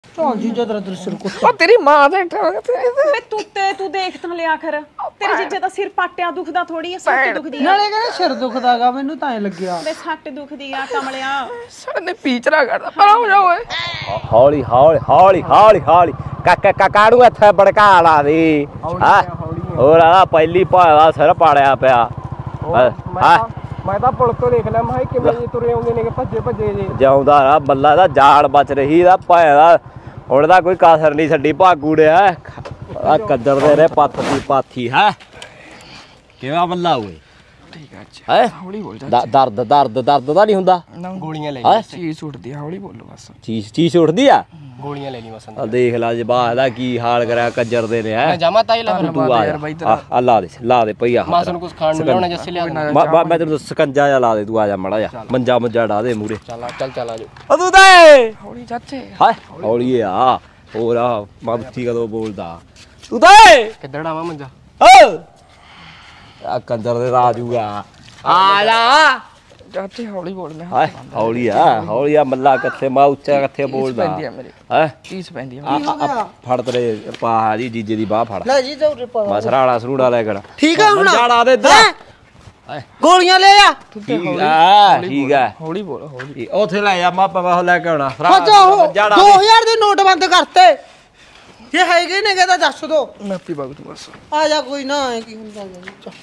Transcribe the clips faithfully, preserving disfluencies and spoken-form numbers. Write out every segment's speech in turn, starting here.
चल जीजा तेरा तेरे सिर को ओ तेरी मां दे ਵੇ ਤੂੰ ਤੇ ਤੂੰ ਦੇਖ ਤਾਂ ਲਿਆ ਕਰ ਤੇਰੇ ਜੀਜੇ ਦਾ ਸਿਰ ਪਾਟਿਆ ਦੁਖਦਾ ਥੋੜੀ ਐ ਸੱਟ ਦੁਖਦੀ ਆ ਨਾਲੇ ਕਹਿੰਦਾ ਸਿਰ ਦੁਖਦਾਗਾ ਮੈਨੂੰ ਤਾਂ ਐ ਲੱਗਿਆ ਵੇ ਸੱਟ ਦੁਖਦੀ ਆ ਕਮਲਿਆ ਸਾਨੇ ਪੀਚਰਾ ਕਰਦਾ ਪਰ ਹੋ ਜਾ ਓਏ ਹੌਲੀ ਹੌਲੀ ਹੌਲੀ ਹੌਲੀ ਹੌਲੀ ਕਾਕਾ ਕਾਕਾ ਨੂੰ ਇੱਥੇ ਬੜਕਾ ਲਾ ਦੀ ਹਾਂ ਹੋਰ ਆ ਪਹਿਲੀ ਭਾਲਾ ਸਿਰ ਪਾੜਿਆ ਪਿਆ ਹਾਂ ਮੈਂ ਤਾਂ ਪੁਲ ਤੋਂ ਦੇਖ ਲਿਆ ਮੈਂ ਕਿਵੇਂ ਜੀ ਤੁਰੇ ਆਉਂਦੇ ਨੇ ਭੱਜੇ ਭੱਜੇ ਜੀ ਜਿਉਂਦਾ ਰਾ ਬੱਲਾ ਦਾ ਜਾਲ ਬਚ ਰਹੀ ਦਾ ਭਾਇਆ ਹੁਣ ਦਾ ਕੋਈ ਕਾਸਰ ਨਹੀਂ ਛੱਡੀ ਭਾਗੂੜਿਆ ਆ ਕੱਦਰ ਦੇ ਰੇ ਪੱਤ ਦੀ ਪਾਥੀ ਹੈ ਕਿਵੇਂ ਬੱਲਾ ਓਏ ਠੀਕ ਹੈ ਅੱਛਾ ਹੈ ਹੌਲੀ ਬੋਲ ਜਾ ਦਰਦ ਦਰਦ ਦਰਦ ਤਾਂ ਨਹੀਂ ਹੁੰਦਾ ਗੋਲੀਆਂ ਲੈ ਲਈ ਚੀਜ਼ ਉੱਠਦੀ ਹੌਲੀ ਬੋਲੋ ਬਸ ਚੀਜ਼ ਚੀਜ਼ ਉੱਠਦੀ ਆ ਗੋਲੀਆਂ ਲੈ ਲਈ ਬਸ ਆ ਦੇਖ ਲਾ ਜੇ ਬਾਹ ਦਾ ਕੀ ਹਾਲ ਕਰਿਆ ਕੱਜਰ ਦੇ ਨੇ ਹੈ ਜਾਮਾ ਤਾਈ ਲਾ ਤੂੰ ਆ ਆ ਲਾ ਦੇ ਲਾ ਦੇ ਪਈ ਆ ਮਾਸ ਨੂੰ ਕੁਝ ਖਾਣ ਨੂੰ ਲਾਉਣਾ ਜੱਸੇ ਲਿਆ ਮੈਂ ਤੈਨੂੰ ਸਕੰਜਾ ਜਾ ਲਾ ਦੇ ਤੂੰ ਆ ਜਾ ਮੜਾ ਜਾ ਮੰਜਾ ਮੁੰਜਾ ਡਾ ਦੇ ਮੂਰੇ ਚੱਲ ਚੱਲ ਚੱਲ ਆ ਜਾ ਓ ਤੂੰ ਤੇ ਹੌਲੀ ਚਾਚੇ ਹਾਏ ਹੌਲੀ ਆ ਹੋਰ ਆ ਮੱਥੀ ਕਦੋਂ ਬੋਲਦਾ ਤੂੰ ਤੇ ਕਿੱਧਰ ਆਵਾ ਮੰਜਾ ਓ ਆ ਕੰਦਰ ਦੇ ਰਾਜੂਗਾ ਆ ਜਾ ਚਾਚੇ ਹੌਲੀ ਬੋਲਣਾ ਹਾਏ ਹੌਲੀ ਆ ਹੌਲੀ ਆ ਮੱਲਾ ਕਿੱਥੇ ਮਾ ਉੱਚਾ ਕਿੱਥੇ ਬੋਲਦਾ ਪੈਂਦੀ ਆ ਮੇਰੇ ਹੈ ਚੀਜ਼ ਪੈਂਦੀ ਆ ਆ ਫੜ ਤੇਰੇ ਪਾ ਜੀ ਜੀਜੇ ਦੀ ਬਾਹ ਫੜ ਲੈ ਜੀਜਾ ਉਰੇ ਪਾ ਮਸਰਾੜਾ ਸਰੂੜਾ ਲੈ ਕੇ ਠੀਕ ਆ ਹੁਣ ਜਾੜਾ ਦੇ ਹੈਂ? ਗੋਲੀਆਂ ਲੈ ਆ ਠੀਕ ਆ ਠੀਕ ਆ ਹੌਲੀ ਬੋਲ ਹੌਲੀ ਉਥੇ ਲੈ ਆ ਮਾਪਾ ਵਾ ਲੈ ਕੇ ਆਉਣਾ ਅੱਛਾ ਉਹ ਦੋ ਹਜ਼ਾਰ ਦੇ ਨੋਟ ਬੰਦ ਕਰਤੇ ਇਹ ਹੈਗੇ ਨੇ ਕਹਿੰਦਾ ਦੱਸ ਦੋ ਮੈਂ ਆਪੀ ਬਾਗ ਤੂੰ ਬਸ ਆ ਜਾ ਕੋਈ ਨਾ ਐ ਕੀ ਹੁੰਦਾ ਜਾ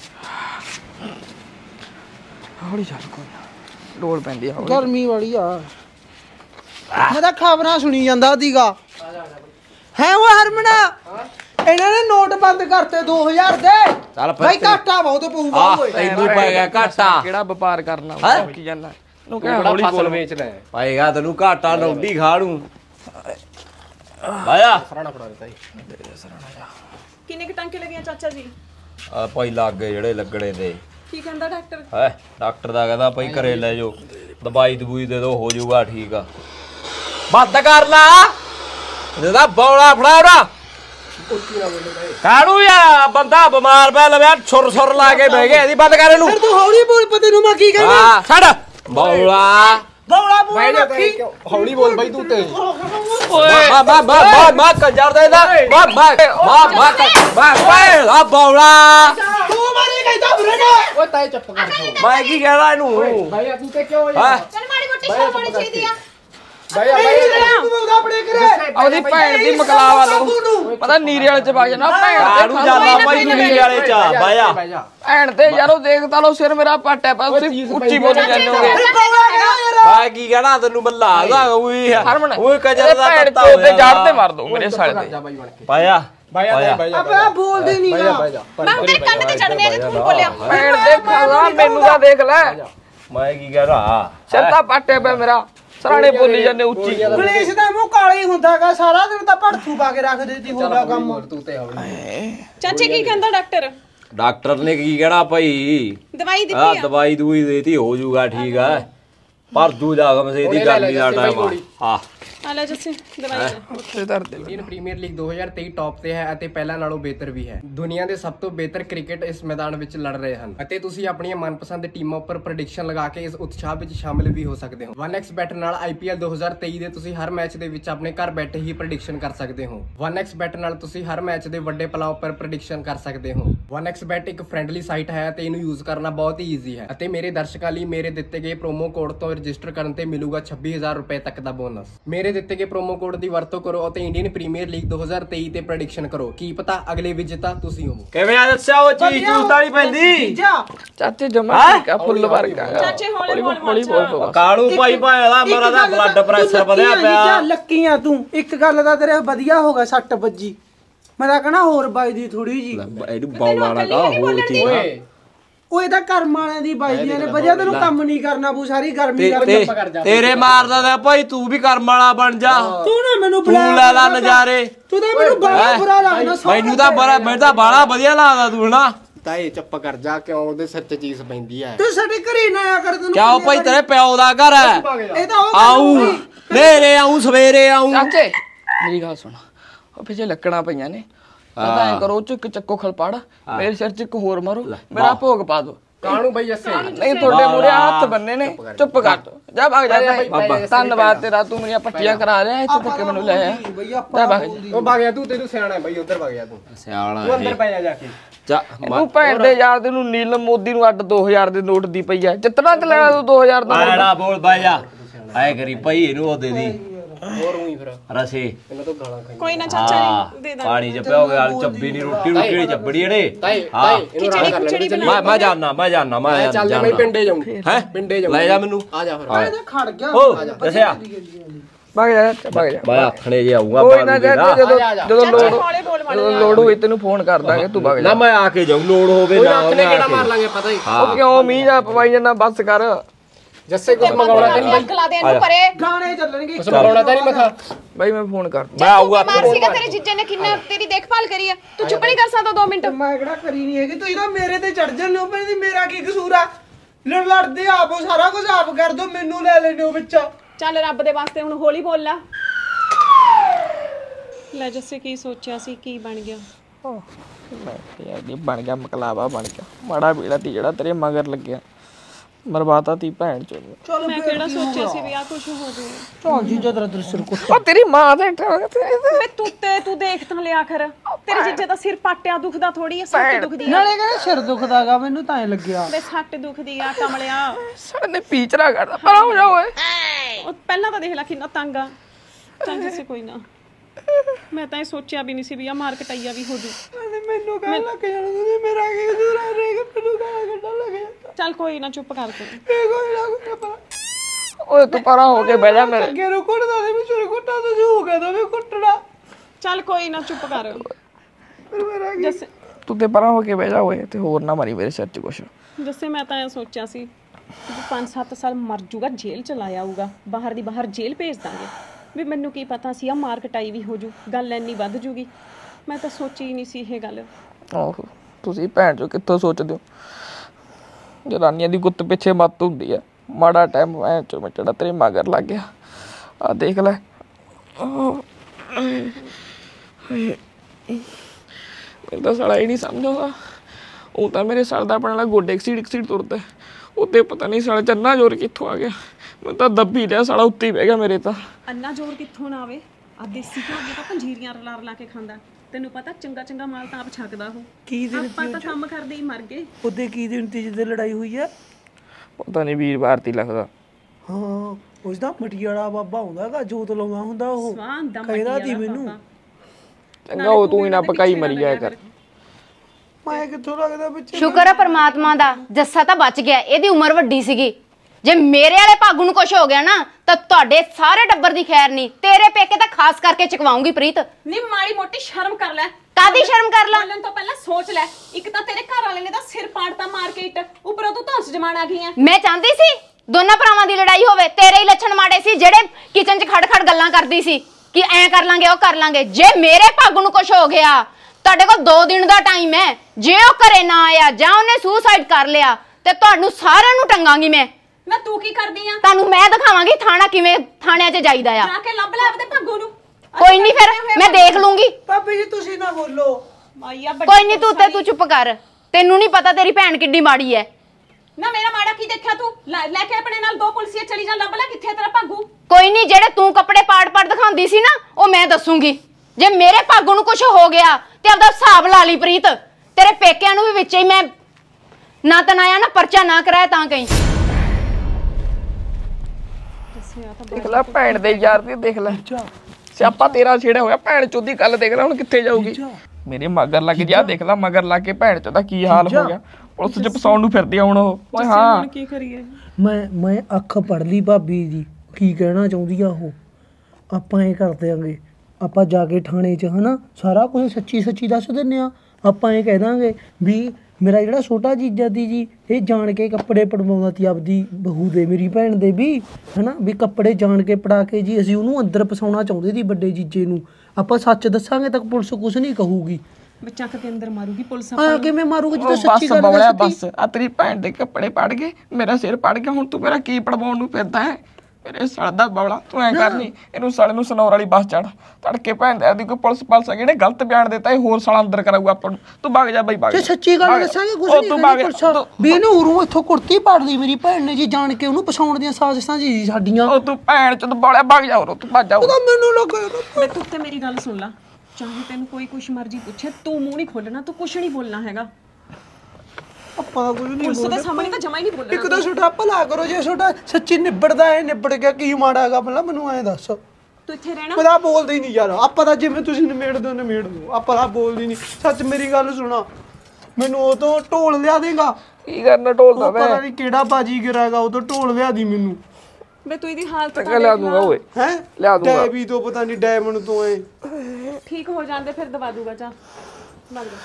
ਹੌਲੀ ਚੱਲ ਕੋਈ ਨਾ ਲੋੜ ਪੈਂਦੀ ਆ ਹੌਲੀ ਗਰਮੀ ਵਾਲੀ ਆ ਮੈਂ ਤਾਂ ਖਬਰਾਂ ਸੁਣੀ ਜਾਂਦਾ ਸੀਗਾ ਹੈ ਉਹ ਹਰਮਣਾ ਇਹਨਾਂ ਨੇ ਨੋਟ ਬੰਦ ਕਰਤੇ ਦੋ ਹਜ਼ਾਰ ਦੇ ਚੱਲ ਭਾਈ ਘਾਟਾ ਬਹੁਤ ਪਊਗਾ ਓਏ ਤੈਨੂੰ ਪੈ ਗਿਆ ਘਾਟਾ ਕਿਹੜਾ ਵਪਾਰ ਕਰਨਾ ਕੀ ਜਾਂਦਾ ਨੂੰ ਕਹਿ ਹੌਲੀ ਬੋਲ ਵੇਚ ਲੈ ਪਾਏਗਾ ਤੈਨੂੰ ਘਾਟਾ ਨੌਡੀ ਖਾੜੂ ਆਇਆ ਸਰਾਣਾ ਫੜਾ ਦਿੱਤਾ ਕਿੰਨੇ ਕ ਟਾਂਕੇ ਲੱਗੀਆਂ ਚਾਚਾ ਜੀ ਆ ਭਾਈ ਲੱਗ ਗਏ ਜਿਹੜੇ ਲੱਗਣੇ ਤੇ ਕੀ ਕਹਿੰਦਾ ਡਾਕਟਰ ਹੈ ਡਾਕਟਰ ਦਾ ਕਹਿੰਦਾ ਭਾਈ ਘਰੇ ਲੈ ਜਾਓ ਦਵਾਈ ਦਵੂਈ ਦੇ ਦੋ ਹੋ ਜਾਊਗਾ ਠੀਕ ਆ ਬੰਦ ਕਰ ਲਾ ਇਹਦਾ ਬੌਲਾ ਫੜਾਉਣਾ ਕਾੜੂ ਯਾ ਬੰਦਾ ਬਿਮਾਰ ਪੈ ਲਵਿਆ ਛੁਰ ਛੁਰ ਲਾ ਕੇ ਬਹਿ ਗਿਆ ਇਹਦੀ ਬੰਦ ਕਰ ਇਹਨੂੰ ਫਿਰ ਤੂੰ ਹੌਲੀ ਬੋਲ ਪਤੇ ਨੂੰ ਮੈਂ ਕੀ ਕਹਿੰਦਾ ਹਾਂ ਛੱਡ ਬੌਲਾ ਬੌਲਾ ਬੋਲ ਰੱਖੀ ਹੌਲੀ ਬੋਲ ਬਾਈ ਤੂੰ ਤੇ ਓਏ ਮਾ ਮਾ ਮਾ ਮਾ ਕੰਜਰ ਦੇ ਦਾ ਮਾ ਮਾ ਮਾ ਮਾ ਮਾ ਓਏ ਆ ਬੌਲਾ ਤੂੰ ਮਾਰੀ ਗਈ ਤਾਂ ਬਰੇਗਾ ਓਏ ਤਾਏ ਚੱਪ ਕਰ ਮੈਂ ਕੀ ਕਹਿਦਾ ਇਹਨੂੰ ਭਾਈ ਤੂੰ ਤੇ ਕਿਉਂ ਹਾਂ ਚੱਲ ਮਾੜੀ ਮੋਟੀ ਸ਼ਰਮ ਹੋਣੀ ਚਾਹੀਦੀ ਆ ਭਾਈ ਤੂੰ ਆਪਣੇ ਕਰੇ ਉਹਦੀ ਭੈਣ ਦੀ ਮਕਲਾਵਾ ਲੋ ਪਤਾ ਨੀਰੇ ਵਾਲੇ ਚ ਵਗ ਜਾਣਾ ਭੈਣ ਕਾੜੂ ਜਾਂਦਾ ਭਾਈ ਨੀਰੇ ਵਾਲੇ ਚ ਬਾਇਆ ਭੈਣ ਤੇ ਯਾਰੋ ਦੇਖਦਾ ਲੋ ਸਿਰ ਮੇਰਾ ਪਾਟਿਆ ਪਾ ਤੁਸੀਂ ਉੱਚੀ ਬੋਲੀ ਜਾਂਦੇ ਹੋਗੇ ਮੈਂ ਕੀ ਕਹਿਣਾ ਤੈਨੂੰ ਬੱਲਾ ਉਹਦਾ ਉਹੀ ਹਰਮਨ ਉਹ ਕੰਜਰ ਦਾ ਭੈਣ ਪੱਤਾ ਤੇ ਜੜ ਤੇ ਮਾਰ ਦੋ ਮੇਰੇ ਸਾਲੇ ਤੇ ਪਾਇਆ ਬਾਇਆ ਆਪੇ ਬੋਲਦੀ ਨਹੀਂ ਨਾ ਮੈਂ ਉਹਦੇ ਕੰਨ ਤੇ ਚੜਨੇ ਆ ਤੂੰ ਬੋਲਿਆ ਭੈਣ ਦੇਖਾਗਾ ਮੈਨੂੰ ਤਾਂ ਦੇਖ ਲੈ ਮੈਂ ਕੀ ਕਹਿਣਾ ਸਿਰ ਤਾਂ ਪਾਟਿਆ ਪਿਆ ਮੇਰਾ ਸਰਾਣੇ ਬੋਲੀ ਜਾਂਦੇ ਉੱਚੀ ਪੁਲਿਸ ਦਾ ਮੂੰਹ ਕਾਲਾ ਹੀ ਹੁੰਦਾਗਾ ਸਾਰਾ ਦਿਨ ਤਾਂ ਭੜਥੂ ਪਾ ਕੇ ਰੱਖ ਦਿੱਤੀ ਹੋਗਾ ਕੰਮ ਤੂੰ ਤੇ ਹੌਲੀ ਚਾਚੇ ਕੀ ਕਹਿੰਦਾ ਡਾਕਟਰ ਡਾਕਟਰ ਨੇ ਕੀ ਕਹਿਣਾ ਭਾਈ ਦਵਾਈ ਆ ਦਿੱਤੀ ਆ ਦਵਾਈ ਦੂਈ ਦੇਤੀ ਹੋ ਜਾਊਗਾ ਠੀਕ ਆ ਪਰ ਦੂ ਜਾਗਮ ਸੇ ਦੀ ਗਰਮੀ ਦਾ ਟਾਈਮ ਆ ਹਾਂ ਆ ਲੈ ਜੱਸੀ ਦਵਾਈ ਲੈ ਉੱਥੇ ਦਰਦ ਇੰਡੀਅਨ ਪ੍ਰੀਮੀਅਰ ਲੀਗ ਦੋ ਹਜ਼ਾਰ ਤੇਈ ਟੌਪ ਤੇ ਹੈ ਅਤੇ ਪਹਿਲਾਂ ਨਾਲੋਂ ਬਿਹਤਰ ਵੀ ਹੈ। ਦੁਨੀਆ ਦੇ ਸਭ ਤੋਂ ਬਿਹਤਰ ਕ੍ਰਿਕਟ ਇਸ ਮੈਦਾਨ ਵਿੱਚ ਲੜ ਰਹੇ ਹਨ ਅਤੇ ਤੁਸੀਂ ਆਪਣੀਆਂ ਮਨਪਸੰਦ ਟੀਮਾਂ ਉੱਪਰ ਪ੍ਰੈਡਿਕਸ਼ਨ ਲਗਾ ਕੇ ਇਸ ਉਤਸ਼ਾਹ ਵਿੱਚ ਸ਼ਾਮਿਲ ਵੀ ਹੋ ਸਕਦੇ ਹੋ। ਵਨ ਐਕਸ ਬੈਟ ਨਾਲ ਆਈਪੀਐਲ ਦੋ ਹਜ਼ਾਰ ਤੇਈ ਦੇ ਤੁਸੀਂ ਹਰ ਮੈਚ ਦੇ ਵਿੱਚ ਆਪਣੇ ਘਰ ਬੈਠੇ ਹੀ ਪ੍ਰੈਡਿਕਸ਼ਨ ਕਰ ਸਕਦੇ ਹੋ। ਵਨ ਐਕਸ ਬੈਟ ਨਾਲ ਤੁਸੀਂ ਹਰ ਮੈਚ ਦੇ ਵੱਡੇ ਪਲਾਂ ਉੱਪਰ ਪ੍ਰੈਡਿਕਸ਼ਨ ਕਰ ਸਕਦੇ ਹੋ। ਵਨ ਐਕਸ ਬੈਟ ਇੱਕ ਫ੍ਰੈਂਡਲੀ ਸਾਈਟ ਹੈ ਅਤੇ ਇਹਨੂੰ ਯੂਜ਼ ਕਰਨਾ ਬਹੁਤ ਹੀ ਈਜ਼ੀ ਹੈ ਅਤੇ ਮੇਰੇ ਦਰਸ਼ਕਾਂ ਲਈ ਮੇਰੇ ਦਿੱਤੇ ਗਏ ਪ੍ਰੋਮੋ ਕੋਡ ਤੋਂ ਰਜਿਸਟਰ ਕਰਨ ਤੇ ਮਿਲੂਗਾ ਛੱਬੀ ਹਜ਼ਾਰ ਰੁਪਏ ਤੱਕ ਦਾ ਬੋਨਸ। ਮੇਰੇ ਦਿੱਤੇ ਗਏ ਪ੍ਰੋਮੋ ਕੋਡ ਦੀ ਵਰਤੋਂ ਕਰੋ ਅਤੇ ਇੰਡੀਅਨ ਪ੍ਰੀਮੀਅਰ ਲੀਗ ਦੋ ਹਜ਼ਾਰ ਤੇਈ ਤੇ ਪ੍ਰੈਡਿਕਸ਼ਨ ਕਰੋ। ਕੀ ਪਤਾ ਅਗਲੇ ਵਿਜੇਤਾ ਤੁਸੀਂ ਹੋਵੋ। ਕਿਵੇਂ ਆ ਦੱਸਿਆ ਉਹ ਚੀਜ਼ ਤੂੰ ਤਾਂ ਨਹੀਂ ਪੈਂਦੀ ਚਾਚੇ ਜਮਾ ਠੀਕ ਆ ਫੁੱਲ ਵਰਗਾ ਚਾਚੇ ਹੌਲੀ ਬੋਲ ਬੋਲ ਕਾਲੂ ਭਾਈ ਭਾਇਆ ਦਾ ਮੇਰਾ ਦਾ ਬਲੱਡ ਪ੍ਰੈਸ਼ਰ ਵਧਿਆ ਪਿਆ ਲੱਕੀਆਂ ਤੂੰ ਇੱਕ ਗੱਲ ਦਾ ਤੇਰੇ ਵਧੀਆ ਹੋ ਗਿਆ ਸੱਟ ਵੱਜੀ ਮੈਂ ਤਾਂ ਕਹਣਾ ਹੋਰ ਬਾਈ ਦੀ ਥੋੜੀ ਜੀ ਇਹਨੂੰ ਬੌਲਾ ਨਾ ਕਾ ਹੋਰ ਚੀਜ਼ ਓਏ ਉਹ ਇਹਦਾ ਕਰਮ ਵਾਲਿਆਂ ਦੀ ਬਾਈਦੀਆਂ ਨੇ ਵਧੀਆ ਤੈਨੂੰ ਕੰਮ ਨਹੀਂ ਕਰਨਾ ਬੂ ਸਾਰੀ ਗਰਮੀ ਕਰ ਤੇਰੇ ਮਾਰਦਾ ਦਾ ਭਾਈ ਤੂੰ ਵੀ ਕਰਮ ਵਾਲਾ ਬਣ ਜਾ ਤੂੰ ਨਾ ਮੈਨੂੰ ਤੂੰ ਲੈ ਲੈ ਨਜ਼ਾਰੇ ਤੂੰ ਤਾਂ ਮੈਨੂੰ ਬੜਾ ਬੁਰਾ ਲੱਗਦਾ ਮੈਨੂੰ ਤਾਂ ਬੜਾ ਮੈਨੂੰ ਤਾਂ ਬਾਲਾ ਵਧੀਆ ਲੱਗਦਾ ਤੂੰ ਨਾ ਤਾਏ ਚੱਪ ਕਰ ਜਾ ਕਿਉਂ ਉਹਦੇ ਸਿਰ 'ਚ ਚੀਜ਼ ਪੈਂਦੀ ਹੈ। ਤੂੰ ਸਾਡੇ ਘਰੇ ਨਾ ਆ ਕਰ ਤੈਨੂੰ ਕਿਉਂ ਭਾਈ ਤੇਰੇ ਪਿਓ ਦਾ ਘਰ ਹੈ ਇਹ ਤਾਂ ਉਹ ਆਉ ਨੇਰੇ ਆਉ ਸਵੇਰੇ ਆਉ ਚਾਚੇ ਮੇਰੀ ਗੱਲ ਸੁਣ ਉਹ ਪਿੱਛੇ ਲੱਕੜਾਂ ਪਈਆਂ ਨੇ ਪਤਾ ਐ ਕਰੋ ਚ ਇੱਕ ਚੱਕੋ ਖਲਪੜ ਮੇਰੇ ਸਿਰ ਚ ਇੱਕ ਹੋਰ ਮਾਰੋ ਮੇਰਾ ਭੋਗ ਪਾ ਦੋ ਕਾਹਨੂੰ ਬਈ ਜੱਸੇ ਨਹੀਂ ਤੁਹਾਡੇ ਮੂਰੇ ਹੱਥ ਬੰਨੇ ਨੇ ਚੁੱਪ ਕਰ ਜਾ ਭਗ ਜਾ ਬਾਬਾ ਧੰਨਵਾਦ ਤੇਰਾ ਤੂੰ ਮੇਰੀਆਂ ਪੱਟੀਆਂ ਕਰਾ ਰਿਹਾ ਇੱਥੇ ਤੱਕ ਮੈਨੂੰ ਲੈ ਆ ਜਾ ਭਗ ਉਹ ਭਗ ਗਿਆ ਤੂੰ ਤੈਨੂੰ ਸਿਆਣਾ ਹੈ ਬਈ ਉਧਰ ਭਗ ਗਿਆ ਤੂੰ ਸਿਆਣਾ ਤੂੰ ਅੰਦਰ ਪੈ ਜਾ ਜਾ ਕੇ ਜਾ ਤੂੰ ਭੈਣ ਦੇ ਯਾਰ ਤੈਨੂੰ ਨੀਲਮ ਮੋਦੀ ਨੂੰ ਅੱਡ ਦੋ ਹਜ਼ਾਰ ਦੇ ਨੋਟ ਦੀ ਪਈ ਆ ਜਿੱਤਣਾ ਤੇ ਲੈਣਾ ਤੂੰ ਦੋ ਹਜ਼ਾਰ ਦਾ ਆੜਾ ਬੋਲ ਬਾਈ ਜਾ ਐ ਕਰੀ ਪਈ ਇਹਨੂੰ ਉਹ ਦੇ ਦੀ ਹੋਰ ਉਹੀ ਫਿਰ ਰਸੇ ਇਹਨਾਂ ਤੋਂ ਗਾਲਾਂ ਖਾਈ ਕੋਈ ਨਾ ਚਾਚਾ ਜੀ ਦੇ ਦਾਂ ਪਾਣੀ ਚ ਪਿਓ ਗਿਆ ਚੱਬੀ ਨਹੀਂ ਰੋਟੀ ਰੋਟੀ ਨਹੀਂ ਚੱਬੜੀ ਇਹਨੇ ਤਾਈ ਤਾਈ ਇਹਨੂੰ ਰਾਹ ਕਰ ਲੈ ਮੈਂ ਮੈਂ ਜਾਣਾ ਮੈਂ ਜਾਣਾ ਮੈਂ ਚੱਲ ਜਾ ਮੈਂ ਪਿੰਡੇ ਜਾਊਂ ਹੈ ਪਿੰਡੇ ਜਾਊਂ ਲੈ ਜਾ ਮੈਨੂੰ ਆ ਜਾ ਫਿਰ ਇਹ ਖੜ ਗਿਆ ਓ ਦੱਸਿਆ ਭਗ ਜਾ ਭਗ ਜਾ ਮੈਂ ਆਥਣੇ ਜੇ ਆਉਂਗਾ ਕੋਈ ਨਾ ਜਦੋਂ ਜਦੋਂ ਲੋੜ ਹੌਲੇ ਬੋਲ ਜਦੋਂ ਲੋੜ ਹੋਈ ਤੈਨੂੰ ਫੋਨ ਕਰ ਦਾਂਗੇ ਤੂੰ ਭਗ ਜਾ ਨਾ ਮੈਂ ਆ ਕੇ ਜਾਊਂ ਲੋੜ ਹੋਵੇ ਨਾ ਉਹਨੇ ਕਿਹੜਾ ਮਾਰ ਲਾਂਗੇ ਪਤਾ ਹੀ ਉਹ ਕਿਉਂ ਮੀਂਹ ਜਾ ਪਵਾਈ ਜਾਂਦਾ ਬੱਸ ਕਰ ਜੱਸੇ ਕੁਝ ਮੰਗਾਉਣਾ ਤਾਂ ਨਹੀਂ ਅੱਗ ਲਾ ਦੇ ਇਹਨੂੰ ਪਰੇ ਗਾਣੇ ਚੱਲਣਗੇ ਕੁਝ ਮੰਗਾਉਣਾ ਤਾਂ ਨਹੀਂ ਮੈਂ ਖਾ ਬਾਈ ਮੈਂ ਫੋਨ ਕਰ ਮੈਂ ਆਊਗਾ ਮਾਰ ਸੀਗਾ ਤੇਰੇ ਜੀਜੇ ਨੇ ਕਿੰਨਾ ਤੇਰੀ ਦੇਖਭਾਲ ਕਰੀ ਆ ਤੂੰ ਚੁੱਪ ਨਹੀਂ ਕਰ ਸਕਦਾ ਦੋ ਮਿੰਟ ਮੈਂ ਕਿਹੜਾ ਕਰੀ ਨਹੀਂ ਹੈਗੀ ਤੁਸੀਂ ਤਾਂ ਮੇਰੇ ਤੇ ਚੜ ਜਾਂਦੇ ਹੋ ਭੈਣ ਦੀ ਮੇਰਾ ਕੀ ਕਸੂਰ ਆ ਲੜ ਲੜਦੇ ਆਪੋ ਸਾਰਾ ਕੁਝ ਆਪ ਕਰ ਦੋ ਮੈਨੂੰ ਲੈ ਲੈਣੇ ਹੋ ਵਿੱਚ ਚੱਲ ਰੱਬ ਦੇ ਵਾਸਤੇ ਹੁਣ ਹੌਲੀ ਬੋਲ ਲਾ ਲੈ ਜੱਸੇ ਕੀ ਸੋਚਿਆ ਸੀ ਕੀ ਬਣ ਗਿਆ ਮੈਂ ਯਾਰ ਦੀ ਬਣ ਗਿਆ ਮਕਲਾਵਾ ਬਣ ਗਿਆ ਮਾੜਾ ਬੀੜਾ ਤੀ ਜਿਹੜਾ ਤੇਰੇ ਮਗਰ ਲੱਗਿਆ ਮਰਵਾਤਾ ਤੀ ਭੈਣ ਚੋਂ ਚਲ ਮੈਂ ਕਿਹੜਾ ਸੋਚਿਆ ਸੀ ਵੀ ਆ ਕੁਝ ਹੋ ਜਾਊ ਚਲ ਜੀ ਜਦ ਦਰ ਸਿਰ ਕੁੱਟ ਉਹ ਤੇਰੀ ਮਾਂ ਦੇ ਵੇ ਤੂੰ ਤੇ ਤੂੰ ਦੇਖ ਤਾਂ ਲਿਆ ਕਰ ਤੇਰੇ ਜੀਜੇ ਦਾ ਸਿਰ ਪਾਟਿਆ ਦੁਖਦਾ ਥੋੜੀ ਆ ਸੱਟ ਦੁਖਦੀ ਆ ਨਾਲੇ ਕਹਿੰਦੇ ਸਿਰ ਦੁਖਦਾਗਾ ਮੈਨੂੰ ਤਾਂ ਐ ਲੱਗਿਆ ਵੇ ਸੱਟ ਦੁਖਦੀ ਆ ਕਮਲਿਆ ਸਾਡੇ ਪੀਚਰਾ ਕਰਦਾ ਪਰ ਹੋ ਜਾ ਓਏ ਉਹ ਪਹਿਲਾਂ ਤਾਂ ਦੇਖ ਲੈ ਕਿੰਨਾ ਤੰਗ ਆ ਚੱਲ ਜਿਸੇ ਕੋਈ ਨਾ ਮੈਂ ਤਾਂ ਇਹ ਸੋਚਿਆ ਵੀ ਨਹੀਂ ਸੀ ਵੀ ਆ ਮਾਰ ਕਟਾਈਆ ਵੀ ਹੋ ਜੂ ਮੈਨੂੰ ਕਹਿ ਲੱਗ ਜਾਣਾ ਤੁਸੀਂ ਮੇਰਾ ਕੀ ਕਸੂਰ ਆ ਰੇਗ ਮੈਨੂੰ ਗਾਲਾਂ ਕੱਢਣ ਲੱਗ ਜਾਂਦਾ ਚੱਲ ਕੋਈ ਨਾ ਚੁੱਪ ਕਰ ਤੂੰ ਇਹ ਕੋਈ ਨਾ ਕੋਈ ਪਤਾ ਓਏ ਤੂੰ ਪਰਾਂ ਹੋ ਕੇ ਬਹਿ ਜਾ ਮੇਰੇ ਅੱਗੇ ਨੂੰ ਕੁੱਟਦਾ ਤੇ ਵਿਚਾਰੇ ਕੁੱਟਾ ਤੇ ਜੂ ਕਹਦਾ ਵੀ ਕੁੱਟਣਾ ਚੱਲ ਕੋਈ ਨਾ ਚੁੱਪ ਕਰ ਫਿਰ ਮੇਰਾ ਕੀ ਜੱਸੇ ਤੂੰ ਤੇ ਪਰਾਂ ਹੋ ਕੇ ਬਹਿ ਜਾ ਓਏ ਤੇ ਹੋਰ ਨਾ ਮਾਰੀ ਮੇਰੇ ਸਿਰ 'ਚ ਕੁਛ ਜੱਸੇ ਮੈਂ ਤਾਂ ਇਹ ਸੋਚਿਆ ਸੀ ਵੀ ਪੰਜ ਸੱਤ ਸਾਲ ਮਰ ਜੂਗਾ ਜੇਲ੍ਹ ਚ ਲਾਇਆ ਆਊਗਾ ਬਾਹਰ ਦੀ ਬਾਹਰ ਜੇਲ੍ਹ ਭੇਜ ਦਾਂਗੇ ਵੀ ਮੈਨੂੰ ਕੀ ਪਤਾ ਸੀ ਆ ਮਾਰ ਕਟਾਈ ਵੀ ਹੋ ਜੂ ਗੱਲ ਇੰਨੀ ਵੱਧ ਜੂਗੀ ਮੈਂ ਤਾਂ ਸੋਚੀ ਹੀ ਨਹੀਂ ਸੀ ਇਹ ਗੱਲ ਓਹ ਤੁਸੀਂ ਭੈਣ ਚੋਂ ਕਿੱਥੋਂ ਸੋਚਦੇ ਹੋ ਜਨਾਨੀਆਂ ਦੀ ਗੁੱਤ ਪਿੱਛੇ ਮੱਤ ਹੁੰਦੀ ਆ ਮਾੜਾ ਟਾਈਮ ਐ ਚੋਂ ਮੈਂ ਜਿਹੜਾ ਤੇਰੇ ਮਗਰ ਲੱਗ ਗਿਆ ਆ ਦੇਖ ਲੈ ਮੈਨੂੰ ਤਾਂ ਸਾਲਾ ਹੀ ਨਹੀਂ ਸਮਝ ਆਉਂਦਾ ਉਹ ਤਾਂ ਮੇਰੇ ਸਰ ਦਾ ਆਪਣੇ ਨਾਲ ਗੋਡੇ ਇੱਕ ਸੀਟ ਇੱਕ ਸੀਟ ਤੁਰਦਾ ਉੱਤੇ ਪਤਾ ਨਹੀਂ ਸਾਲਾ ਚੰਨਾ ਜ਼ੋਰ ਕਿੱਥੋਂ ਆ ਗਿਆ ਮੈਂ ਤਾਂ ਦੱਬੀ ਲਿਆ ਸਾਲਾ ਉੱਤੇ ਹੀ ਬਹਿ ਗਿਆ ਮੇਰੇ ਤਾਂ ਅੰਨਾ ਜ਼ੋਰ ਕਿੱਥੋਂ ਨਾ ਆਵੇ ਆ ਦੇਸੀ ਘਿਓ ਦੀਆਂ ਤਾਂ ਪੰਜੀਰੀਆਂ ਰਲਾ ਰਲਾ ਕੇ ਖਾਂਦਾ ਤੈਨੂੰ ਪਤਾ ਚੰਗਾ ਚੰਗਾ ਮਾਲ ਤਾਂ ਆਪ ਛਕਦਾ ਉਹ ਕੀ ਦਿਨ ਆਪਾਂ ਤਾਂ ਕੰਮ ਕਰਦੇ ਹੀ ਮਰ ਗਏ ਉਹਦੇ ਕੀ ਦਿਨ ਤੇ ਜਿੱਦੇ ਲੜਾਈ ਹੋਈ ਆ ਪਤਾ ਨਹੀਂ ਵੀਰਵਾਰ ਤੀ ਲੱਗਦਾ ਹਾਂ ਉਸ ਦਾ ਮਟੀ ਵਾਲਾ ਬਾਬਾ ਹੁੰਦਾਗਾ ਜੋਤ ਲਾਉਂਦਾ ਹੁੰਦਾ ਉਹ ਸਵਾਂ ਦਮ ਕਹਿੰਦਾ ਤੀ ਮੈਨੂੰ ਚੰਗਾ ਉਹ ਤੂੰ ਹੀ ਨਾ ਪਕਾਈ ਮਰੀ ਜਾਇਆ ਕਰ ਮੈਂ ਕਿੱਥੋਂ ਲੱਗਦਾ ਵਿੱਚ ਸ਼ੁਕਰ ਹੈ ਪਰਮਾਤਮਾ ਦਾ ਜੱਸਾ ਤਾਂ ਬਚ ਗਿਆ ਇਹਦੀ ਉਮਰ ਵੱਡੀ ਸੀਗੀ ਜੇ ਮੇਰੇ ਵਾਲੇ ਭਾਗੂ ਨੂੰ ਕੁਝ ਹੋ ਗਿਆ ਨਾ ਤਾਂ ਤੁਹਾਡੇ ਸਾਰੇ ਟੱਬਰ ਦੀ ਖੈਰ ਨਹੀਂ ਤੇਰੇ ਪੇਕੇ ਤਾਂ ਖਾਸ ਕਰਕੇ ਚਕਵਾਉਂਗੀ ਪ੍ਰੀਤ ਨੀ ਮਾੜੀ ਮੋਟੀ ਸ਼ਰਮ ਕਰ ਲੈ ਕਾਦੀ ਸ਼ਰਮ ਕਰ ਲਾ ਬੋਲਣ ਤੋਂ ਪਹਿਲਾਂ ਸੋਚ ਲੈ ਇੱਕ ਤਾਂ ਤੇਰੇ ਘਰ ਵਾਲੇ ਨੇ ਤਾਂ ਸਿਰ ਪਾੜਤਾ ਮਾਰ ਕੇ ਇੱਟ ਉੱਪਰੋਂ ਤੂੰ ਧੌਂਸ ਜਮਾਣ ਆ ਗਈ ਆ ਮੈਂ ਚਾਹੁੰਦੀ ਸੀ ਦੋਨਾਂ ਭਰਾਵਾਂ ਦੀ ਲੜਾਈ ਹੋਵੇ ਤੇਰੇ ਹੀ ਲੱਛਣ ਮਾੜੇ ਸੀ ਜਿਹੜੇ ਕਿਚਨ 'ਚ ਖੜ ਖੜ ਗੱਲਾਂ ਕਰਦੀ ਸੀ ਕਿ ਐ ਕਰ ਲਾਂਗੇ ਉਹ ਕਰ ਲਾਂਗੇ ਜੇ ਮੇਰੇ ਭਾਗੂ ਨੂੰ ਕੁਝ ਹੋ ਗਿਆ ਤੁਹਾਡੇ ਕੋਲ ਦੋ ਦਿਨ ਦਾ ਟਾਈਮ ਹੈ ਜੇ ਉਹ ਘਰੇ ਨਾ ਆਇਆ ਜਾਂ ਉਹਨੇ ਸੁਸਾਈਡ ਕਰ ਲਿਆ ਤੇ ਤੁਹਾਨੂੰ ਸਾਰਿਆਂ ਨੂੰ ਟੰਗਾਂਗੀ ਮੈਂ ਨਾ ਤੂੰ ਕੀ ਕਰਦੀ ਆ ਤੁਹਾਨੂੰ ਮੈਂ ਦਿਖਾਵਾਂਗੀ ਥਾਣਾ ਕਿਵੇਂ ਥਾਣਿਆਂ 'ਚ ਜਾਈਦਾ ਆ ਜਾ ਕੇ ਲੱਭ ਲੈ ਆਪਦੇ ਭਾਗੂ ਨੂੰ ਕੋਈ ਨਹੀਂ ਫਿਰ ਮੈਂ ਦੇਖ ਲੂੰਗੀ ਭਾਬੀ ਜੀ ਤੁਸੀਂ ਨਾ ਬੋਲੋ ਮਾਈਆ ਕੋਈ ਨਹੀਂ ਤੂੰ ਤੇ ਤੂੰ ਚੁੱਪ ਕਰ ਤੈਨੂੰ ਨਹੀਂ ਪਤਾ ਤੇਰੀ ਭੈਣ ਕਿੱਡੀ ਮਾੜੀ ਐ ਨਾ ਮੇਰਾ ਮਾੜਾ ਕੀ ਦੇਖਿਆ ਤੂੰ ਲੈ ਲੈ ਕੇ ਆਪਣੇ ਨਾਲ ਦੋ ਪੁਲਸੀਏ ਚਲੀ ਜਾ ਲੱਭ ਲੈ ਕਿੱਥੇ ਤੇਰਾ ਭਾਗੂ ਕੋਈ ਨਹੀਂ ਜਿਹੜੇ ਤੂੰ ਕੱਪੜੇ ਪਾੜ-ਪਾੜ ਦਿਖਾਉਂਦੀ ਸੀ ਨਾ ਉਹ ਮੈਂ ਦੱਸੂਗੀ ਜੇ ਮੇਰੇ ਭਾਗੂ ਨੂੰ ਕੁਝ ਹੋ ਗਿਆ ਤੇ ਆਪਦਾ ਹਿਸਾਬ ਲਾ ਲਈ ਪ੍ਰੀਤ ਤੇਰੇ ਪੇਕਿਆਂ ਨੂੰ ਵੀ ਵਿੱਚ ਹੀ ਮੈਂ ਨਾ ਤਨਾਇਆ ਨਾ ਪਰਚਾ ਨਾ ਕਰਾਇਆ ਤਾਂ ਕਹੀਂ ਦੇਖ ਲੈ ਭੈਣ ਦੇ ਯਾਰ ਦੀ ਦੇਖ ਲੈ ਸਿਆਪਾ ਤੇਰਾ ਛੇੜਿਆ ਹੋਇਆ ਭੈਣ ਚੋਦੀ ਗੱਲ ਦੇਖ ਲੈ ਹੁਣ ਕਿੱਥੇ ਜਾਊਗੀ ਮੇਰੇ ਮਗਰ ਲੱਗ ਜਾ ਦੇਖ ਲੈ ਮਗਰ ਲੱਗ ਕੇ ਭੈਣ ਚੋਦਾ ਕੀ ਹਾਲ ਹੋ ਗਿਆ ਪੁਲਿਸ 'ਚ ਫਸਾਉਣ ਨੂੰ ਫਿਰਦੀ ਆ ਹੁਣ ਉਹ ਓਏ ਹਾਂ ਕੀ ਕਰੀਏ ਮੈਂ ਮੈਂ ਅੱਖ ਪੜ ਲਈ ਭਾਬੀ ਦੀ ਕੀ ਕਹਿਣਾ ਚਾਹੁੰਦੀ ਆ ਉਹ ਆਪਾਂ ਇਹ ਕਰ ਦਿਆਂਗੇ ਆਪਾਂ ਜਾ ਕੇ ਥਾਣੇ 'ਚ ਹਨਾ ਸਾਰਾ ਕੁਝ ਸੱਚੀ ਸੱਚੀ ਦੱਸ ਦਿੰਨੇ ਆ ਆਪਾਂ ਇਹ ਕਹਿ ਦਾਂਗੇ ਵੀ ਮੇਰਾ ਜਿਹੜਾ ਛੋਟਾ ਜੀਜਾ ਦੀ ਜੀ ਇਹ ਜਾਣ ਕੇ ਕੱਪੜੇ ਪੜਵਾਉਂਦਾ ਸੀ ਆਪਦੀ ਬਹੂ ਦੇ ਮੇਰੀ ਭੈਣ ਦੇ ਵੀ ਹਨਾ ਵੀ ਕੱਪੜੇ ਜਾਣ ਕੇ ਪੜਾ ਕੇ ਜੀ ਅਸੀਂ ਉਹਨੂੰ ਅੰਦਰ ਫਸਾਉਣਾ ਚਾਹੁੰਦੇ ਸੀ ਵੱਡੇ ਜੀਜੇ ਨੂੰ ਆਪਾਂ ਸੱਚ ਦੱਸਾਂਗੇ ਤਾਂ ਪੁਲਿਸ ਕੁਝ ਨਹੀਂ ਕਹੂਗੀ ਬੱਚਾ ਕੇ ਅੰਦਰ ਮਾਰੂਗੀ ਪੁਲਿਸ ਆ ਕਿਵੇਂ ਮਾਰੂਗੀ ਜਦੋਂ ਬਸ ਸੱਚੀ ਗੱਲ ਬਵਲਿਆ ਦੱਸੀ ਬਸ ਆ ਤੇਰੀ ਭੈਣ ਦੇ ਕੱਪੜੇ ਪੜ ਗਏ ਮੇਰਾ ਸਿਰ ਪੜ ਗਿਆ ਹੁਣ ਤੂੰ ਮੇਰਾ ਕੀ ਪੜਵਾਉਣ ਨੂੰ ਫਿਰਦਾ ਹੈ ਮੇਰੇ ਸਾਲ ਦਾ ਬੌਲਾ ਤੂੰ ਐ ਕਰ ਨਹੀਂ ਇਹਨੂੰ ਸਾਲੇ ਨੂੰ ਸਨੌਰ ਵਾਲੀ ਬੱਸ ਚੜ ਤੜਕੇ ਭੈਣ ਦੇ ਆਦੀ ਕੋਈ ਪੁਲਿਸ ਪਲਸ ਹੈਗੇ ਨੇ ਗਲਤ ਬਿਆਨ ਦਿੱਤਾ ਇਹ ਹੋਰ ਸਾਲਾ ਅੰਦਰ ਕਰਾਊਗਾ ਆਪਾਂ ਨੂੰ ਤੂੰ ਭੱਗ ਜਾ ਬਈ ਭੱਗ ਤੇ ਸੱਚੀ ਗੱਲ ਦੱਸਾਂਗੇ ਕੁਝ ਨਹੀਂ ਤੂੰ ਭੱਗ ਵੀ ਇਹਨੂੰ ਉਰੋਂ ਇੱਥੋਂ ਕੁੜਤੀ ਪਾੜ ਲਈ ਮੇਰੀ ਭੈਣ ਨੇ ਜੀ ਜਾਣ ਕੇ ਉਹਨੂੰ ਪਛਾਉਣ ਦੀਆਂ ਸਾਜ਼ਿਸ਼ਾਂ ਜੀ ਸਾਡੀਆਂ ਉਹ ਤੂੰ ਭੈਣ ਚ ਤੂੰ ਬੌਲਾ ਭੱਗ ਜਾ ਉਰੋਂ ਤੂੰ ਭੱਜ ਜਾ ਉਹਦਾ ਮੈਨੂੰ ਲੱਗਾ ਮੈਂ ਤੂੰ ਤੇ ਮੇਰੀ ਗੱਲ ਸੁਣ ਲਾ ਚਾਹੇ ਤੈਨੂੰ ਕੋਈ ਕੁਛ ਮਰਜ਼ੀ ਪੁੱਛੇ ਤੂੰ ਮੂੰਹ ਨਹੀਂ ਖੋਲਣਾ ਤੂੰ ਕੁਛ ਨਹੀਂ ਬੋਲਣਾ ਹੈਗਾ ਆਪਾਂ ਦਾ ਕੁਝ ਨਹੀਂ ਪੁਲਿਸ ਦੇ ਸਾਹਮਣੇ ਤਾਂ ਜਮਾ ਹੀ ਨਹੀਂ ਬੋਲਣਾ ਇੱਕ ਤਾਂ ਛੋਟਾ ਭਲਾ ਕਰੋ ਜੇ ਛੋਟਾ ਸੱਚੀ ਨਿਬੜਦਾ ਹੈ ਨਿਬੜ ਗਿਆ ਕੀ ਮਾੜਾ ਹੈਗਾ ਪਹਿਲਾਂ ਮੈਨੂੰ ਐਂ ਦੱਸ ਤੂੰ ਇੱਥੇ ਰਹਿਣਾ ਪਤਾ ਬੋਲਦੇ ਹੀ ਨਹੀਂ ਯਾਰ ਆਪਾਂ ਤਾਂ ਜਿਵੇਂ ਤੁਸੀਂ ਨਿਮੇੜ ਦੋ ਨਿਮੇੜ ਦੋ ਆਪਾਂ ਤਾਂ ਬੋਲਦੇ ਨਹੀਂ ਸੱਚ ਮੇਰੀ ਗੱਲ ਸੁਣਾ ਮੈਨੂੰ ਉਹ ਤੋਂ ਢੋਲ ਲਿਆ ਦੇਗਾ ਕੀ ਕਰਨਾ ਢੋਲ ਦਾ ਪਤਾ ਨਹੀਂ ਕਿਹੜਾ ਬਾਜੀ ਗਿਰਾਗਾ ਉਹ ਤੋਂ ਢੋਲ ਲਿਆ ਦੀ ਮੈਨੂੰ ਮੈਂ ਤੂੰ ਇਹਦੀ ਹਾਲਤ ਚੰਗਾ ਲਿਆ ਦੂੰਗਾ ਓਏ ਹੈ ਲਿਆ ਦੂੰਗਾ ਡੈਬੀ ਤੋਂ ਪਤਾ ਨਹੀਂ ਡਾਇਮੰਡ ਤੋਂ ਐ ਠੀਕ ਹੋ ਜਾਂਦੇ ਫਿਰ ਦਵਾ ਦੂਗਾ ਚਾ ਭੱਗ ਜਾ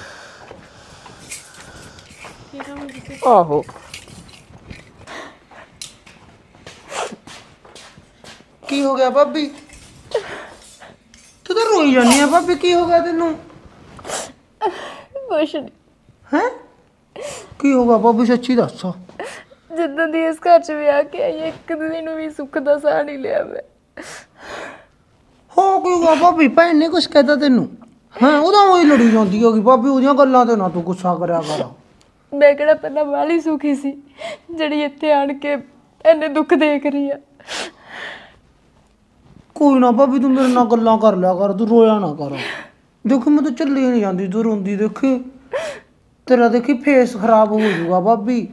ਠੀਕ ਆ ਹੁਣ ਤੁਸੀਂ ਆਹੋ ਕੀ ਹੋ ਗਿਆ ਭਾਬੀ ਤੂੰ ਤਾਂ ਰੋਈ ਜਾਂਦੀ ਆ ਭਾਬੀ ਕੀ ਹੋ ਗਿਆ ਤੈਨੂੰ ਕੁਛ ਨਹੀਂ ਹੈ ਕੀ ਹੋ ਗਿਆ ਭਾਬੀ ਸੱਚੀ ਦੱਸ ਜਿੱਦਾਂ ਦੀ ਇਸ ਘਰ ਚ ਵਿਆਹ ਕੇ ਆਈ ਇੱਕ ਦਿਨ ਵੀ ਸੁੱਖ ਦਾ ਸਾਹ ਨਹੀਂ ਲਿਆ ਮੈਂ ਹੋ ਕੀ ਗਿਆ ਭਾਬੀ ਭੈਣ ਨੇ ਕੁਛ ਕਹਿਤਾ ਤੈਨੂੰ ਹਾਂ ਉਹਦਾ ਉਹੀ ਲੜੀ ਜਾਂਦੀ ਹੋਗੀ ਭਾਬੀ ਉਹਦੀਆਂ ਗੱਲਾਂ ਤੇ ਨਾ ਤੂੰ ਗੁੱਸਾ ਕਰਿਆ ਕਰ ਮੈਂ ਕਿਹੜਾ ਪਹਿਲਾਂ ਵਾਲੀ ਸੁਖੀ ਸੀ ਜਿਹੜੀ ਇੱਥੇ ਆਣ ਕੇ ਇੰਨੇ ਦੁੱਖ ਦੇਖ ਰਹੀ ਆ ਕੋਈ ਨਾ ਭਾਬੀ ਤੂੰ ਮੇਰੇ ਨਾਲ ਗੱਲਾਂ ਕਰ ਲਿਆ ਕਰ ਤੂੰ ਰੋਇਆ ਨਾ ਕਰ ਦੇਖੋ ਮੈਂ ਤਾਂ ਚੱਲੀ ਨਹੀਂ ਜਾਂਦੀ ਤੂੰ ਰੋਂਦੀ ਦੇਖੀ ਤੇਰਾ ਦੇਖੀ ਫੇਸ ਖਰਾਬ ਹੋ ਜਾਊਗਾ ਭਾਬੀ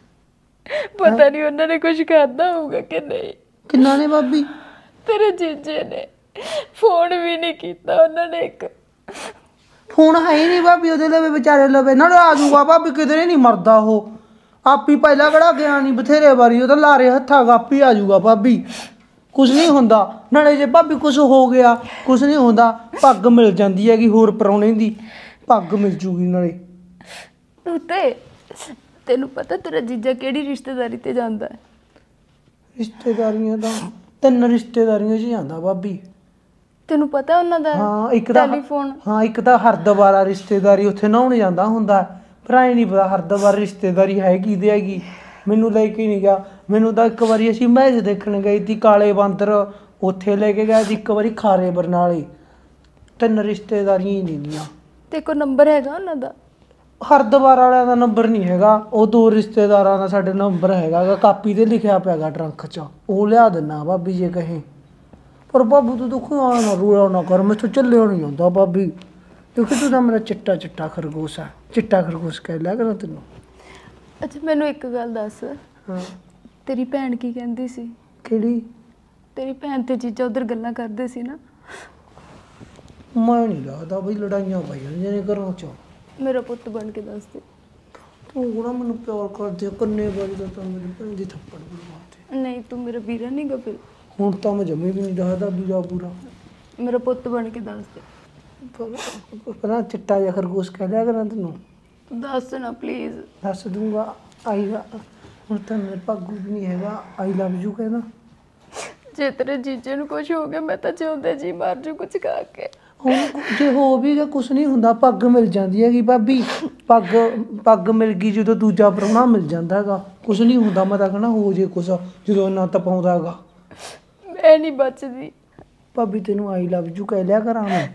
ਪਤਾ ਨਹੀਂ ਉਹਨਾਂ ਨੇ ਕੁਝ ਖਾਦਾ ਹੋਊਗਾ ਕਿ ਨਹੀਂ ਕਿੰਨਾ ਨੇ ਭਾਬੀ ਤੇਰੇ ਜੀਜੇ ਨੇ ਫੋਨ ਵੀ ਨਹੀਂ ਕੀਤਾ ਉਹਨਾਂ ਨੇ ਇੱਕ ਫੋਨ ਹੈ ਹੀ ਨਹੀਂ ਭਾਬੀ ਉਹਦੇ ਲਵੇ ਵਿਚਾਰੇ ਲਵੇ ਨਾਲੇ ਆ ਜਾਊਗਾ ਭਾਬੀ ਕਿਧਰੇ ਨਹੀਂ ਮਰਦਾ ਉਹ ਆਪੀ ਪਹਿਲਾਂ ਕਿਹੜਾ ਗਿਆ ਨਹੀਂ ਬਥੇਰੇ ਵਾਰੀ ਉਹ ਤਾਂ ਲਾਰੇ ਹੱਥਾਂ ਗਾਪੀ ਆ ਜਾਊਗਾ ਭਾਬੀ ਕੁਝ ਨਹੀਂ ਹੁੰਦਾ ਨਾਲੇ ਜੇ ਭਾਬੀ ਕੁਝ ਹੋ ਗਿਆ ਕੁਝ ਨਹੀਂ ਹੁੰਦਾ ਪੱਗ ਮਿਲ ਜਾਂਦੀ ਹੈਗੀ ਹੋਰ ਪਰੌਣੇ ਦੀ ਪੱਗ ਮਿਲ ਜੂਗੀ ਨਾਲੇ ਤੇ ਤੈਨੂੰ ਪਤਾ ਤੇਰਾ ਜੀਜਾ ਕਿਹੜੀ ਰਿਸ਼ਤੇਦਾਰੀ ਤੇ ਜਾਂਦਾ ਹੈ ਰਿਸ਼ਤੇਦਾਰੀਆਂ ਤਾਂ ਤਿੰਨ ਰਿਸ਼ਤੇਦਾਰੀਆਂ 'ਚ ਜਾਂਦਾ ਭਾਬੀ ਤੈਨੂੰ ਪਤਾ ਉਹਨਾਂ ਦਾ ਹਾਂ ਇੱਕ ਤਾਂ ਟੈਲੀਫੋਨ ਹਾਂ ਇੱਕ ਤਾਂ ਹਰਦੁਆਰਾ ਰਿਸ਼ਤੇਦਾਰੀ ਉੱਥੇ ਨਹਾਉਣ ਜਾਂਦਾ ਹੁੰਦਾ ਪਰ ਐ ਨਹੀਂ ਪਤਾ ਹਰਦੁਆਰਾ ਰਿਸ਼ਤੇਦਾਰੀ ਹੈ ਕਿਹਦੇ ਹੈਗੀ ਮੈਨੂੰ ਲੈ ਕੇ ਨਹੀਂ ਗਿਆ ਮੈਨੂੰ ਤਾਂ ਇੱਕ ਵਾਰੀ ਅਸੀਂ ਮੈਚ ਦੇਖਣ ਗਏ ਸੀ ਕਾਲੇ ਬਾਂਦਰ ਉੱਥੇ ਲੈ ਕੇ ਗਿਆ ਸੀ ਇੱਕ ਵਾਰੀ ਖਾਰੇ ਬਰਨਾਲੇ ਤਿੰਨ ਰਿਸ਼ਤੇਦਾਰੀਆਂ ਹੀ ਨਹੀਂ ਦੀਆਂ ਤੇ ਕੋ ਨੰਬਰ ਹੈਗਾ ਉਹਨਾਂ ਦਾ ਹਰਦੁਆਰ ਵਾਲਿਆਂ ਦਾ ਨੰਬਰ ਨਹੀਂ ਹੈਗਾ ਉਹ ਦੋ ਰਿਸ਼ਤੇਦਾਰਾਂ ਦਾ ਸਾਡੇ ਨੰਬਰ ਹੈਗਾ ਕਾਪੀ ਤੇ ਲਿਖਿਆ ਪਿਆਗਾ ਟਰੰਕ 'ਚ ਉਹ ਲਿਆ ਦਿੰਦਾ ਭਾਬੀ ਜੇ ਕਹੇ ਪਰ ਬਾਬੂ ਤੂੰ ਦੇਖੋ ਆ ਨਾ ਰੋਇਆ ਨਾ ਕਰ ਮੈਥੋਂ ਚੱਲਿਆ ਨਹੀਂ ਜਾਂਦਾ ਭਾਬੀ ਦੇਖੋ ਤੂੰ ਤਾਂ ਮੇਰਾ ਚਿੱਟਾ ਚਿੱਟਾ ਖਰਗੋਸ਼ ਆ ਚਿੱਟਾ ਖਰਗੋਸ਼ ਕਹਿ ਲਿਆ ਕਰਾਂ ਤੈਨੂੰ ਅੱਛਾ ਮੈਨੂੰ ਇੱਕ ਗੱਲ ਦੱਸ ਹਾਂ ਤੇਰੀ ਭੈਣ ਕੀ ਕਹਿੰਦੀ ਸੀ ਕਿਹੜੀ ਤੇਰੀ ਭੈਣ ਤੇ ਜੀਜਾ ਉਧਰ ਗੱਲਾਂ ਕਰਦੇ ਸੀ ਨਾ ਮੈਂ ਨਹੀਂ ਲੱਗਦਾ ਬਈ ਲੜਾਈਆਂ ਪਾਈਆਂ ਜਿਹਨੇ ਘਰੋਂ 'ਚ ਮੇਰਾ ਪੁੱਤ ਬਣ ਕੇ ਦੱਸ ਦੇ ਤੂੰ ਕਿਹੜਾ ਮੈਨੂੰ ਪਿਆਰ ਕਰਦੇ ਕੰਨੇ ਵਾਲੀ ਦਾ ਤਾਂ ਮੇਰੀ ਭੈਣ ਦੀ ਥੱਪੜ ਬਰਬਾਦ ਨਹੀਂ ਤੂੰ ਮੇਰਾ ਵੀਰਾ ਨਹੀਂ ਗਾ ਫਿਰ ਹੁਣ ਤਾਂ ਮੈਂ ਜਮੀ ਵੀ ਨਹੀਂ ਦੱਸਦਾ ਵੀਰਾ ਪੂਰਾ ਮੇਰਾ ਪੁੱਤ ਬਣ ਕੇ ਦੱਸ ਦੇ ਪਹਿਲਾਂ ਚਿੱਟਾ ਜਿਹਾ ਖਰਗੋਸ਼ ਕਹਿ ਲਿਆ ਕਰਾਂ ਤੈਨੂੰ ਦੱਸ ਨਾ ਪਲੀਜ਼ ਦੱਸ ਦੂੰਗਾ ਆਈ ਹੁਣ ਤਾਂ ਮੇਰੇ ਭਾਗੂ ਵੀ ਨਹੀਂ ਹੈਗਾ ਆਈ ਲਵ ਯੂ ਕਹਿੰਦਾ ਜੇ ਤੇਰੇ ਜੀਜੇ ਨੂੰ ਕੁਝ ਹੋ ਗਿਆ ਮੈਂ ਤਾਂ ਜਿਉਂਦੇ ਜੀ ਮਰ ਜੂ ਕੁਝ ਖਾ ਕੇ ਹੁਣ ਜੇ ਹੋ ਵੀ ਗਿਆ ਕੁਛ ਨਹੀਂ ਹੁੰਦਾ ਪੱਗ ਮਿਲ ਜਾਂਦੀ ਹੈਗੀ ਭਾਬੀ ਪੱਗ ਪੱਗ ਮਿਲ ਗਈ ਜਦੋਂ ਦੂਜਾ ਪ੍ਰਾਹੁਣਾ ਮਿਲ ਜਾਂਦਾ ਹੈਗਾ ਕੁਛ ਨਹੀਂ ਹੁੰਦਾ ਮੈਂ ਤਾਂ ਕਹਿਣਾ ਹੋ ਜੇ ਕੁਛ ਜਦੋਂ ਇੰਨਾ ਤਪਾਉਂਦਾ ਹੈਗਾ ਮੈਂ ਨਹੀਂ ਬਚਦੀ ਭਾਬੀ ਤੈਨੂੰ ਆਈ ਲਵ ਯੂ ਕਹਿ ਲਿਆ ਕਰਾਂ ਮੈਂ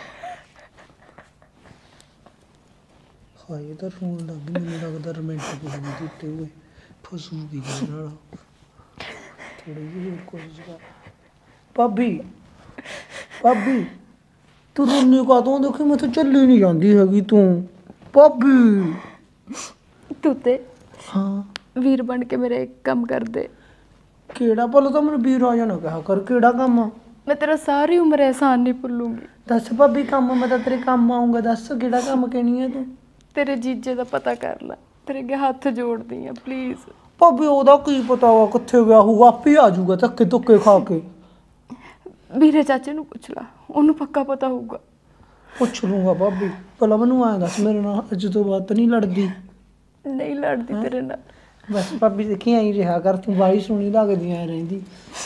ਹਾਏ ਤਾਂ ਫੋਨ ਲੱਗ ਮੈਨੂੰ ਲੱਗਦਾ ਰੋਮਾਂਟਿਕ ਹੋ ਗਈ ਦਿੱਤੇ ਹੋਏ ਫਸੂਗੀ ਨਾਲ ਥੋੜੀ ਜਿਹੀ ਹੋਰ ਕੋਸ਼ਿਸ਼ ਕਰ ਭਾਬੀ ਭਾਬੀ ਤੂੰ ਰੋਣੀ ਕਾਹਤੋਂ ਦੇਖੀ ਮੈਂ ਤਾਂ ਚੱਲੀ ਨਹੀਂ ਜਾਂਦੀ ਹੈਗੀ ਤੂੰ ਭਾਬੀ ਤੂੰ ਤੇ ਹਾਂ ਵੀਰ ਬਣ ਕੇ ਮੇਰੇ ਇੱਕ ਕੰਮ ਕਰ ਦੇ ਕਿਹੜਾ ਭਲਾ ਤਾਂ ਮੈਨੂੰ ਵੀਰ ਆ ਜਾਣਾ ਕਹਾ ਕਰ ਕਿਹੜਾ ਕੰਮ ਆ ਮੈਂ ਤੇਰਾ ਸਾਰੀ ਉਮਰ ਐਹਸਾਨ ਨਹੀਂ ਭੁੱਲੂੰਗੀ ਦੱਸ ਭਾਬੀ ਕੰਮ ਮੈਂ ਤਾਂ ਤੇਰੇ ਕੰਮ ਆਉਂਗਾ ਦੱਸ ਕਿਹੜਾ ਕੰਮ ਕਹਿਣੀ ਹੈ ਤੂੰ ਤੇਰੇ ਜੀਜੇ ਦਾ ਪਤਾ ਕਰ ਲੈ ਤੇਰੇ ਅੱਗੇ ਹੱਥ ਜੋੜਦੀ ਆ ਪਲੀਜ਼ ਭਾਬੀ ਉਹਦਾ ਕੀ ਪਤਾ ਵਾ ਕਿੱਥੇ ਗਿਆ ਹੋਊਗਾ ਆਪੇ ਆ ਜਾਊਗਾ ਧੱਕੇ ਧੁੱਕੇ ਖਾ ਕੇ ਵੀਰੇ ਚਾਚੇ ਨੂੰ ਪੁੱਛ ਲਾ ਉਹਨੂੰ ਪੱਕਾ ਪਤਾ ਹੋਊਗਾ ਪੁੱਛ ਲੂੰਗਾ ਭਾਬੀ ਭਲਾ ਮੈਨੂੰ ਆਇਆ ਦੱਸ ਮੇਰੇ ਨਾਲ ਅੱਜ ਤੋਂ ਬਾਅਦ ਤਾਂ ਨਹੀਂ ਲੜਦੀ ਨਹੀਂ ਲੜਦੀ ਤੇਰੇ ਨਾਲ ਬਸ ਭਾਬੀ ਦੇਖੀ ਆਈ ਰਿਹਾ ਕਰ ਤੂੰ ਬਾਈ ਸੋਹਣੀ ਲੱਗਦੀ ਐ ਰਹਿੰਦੀ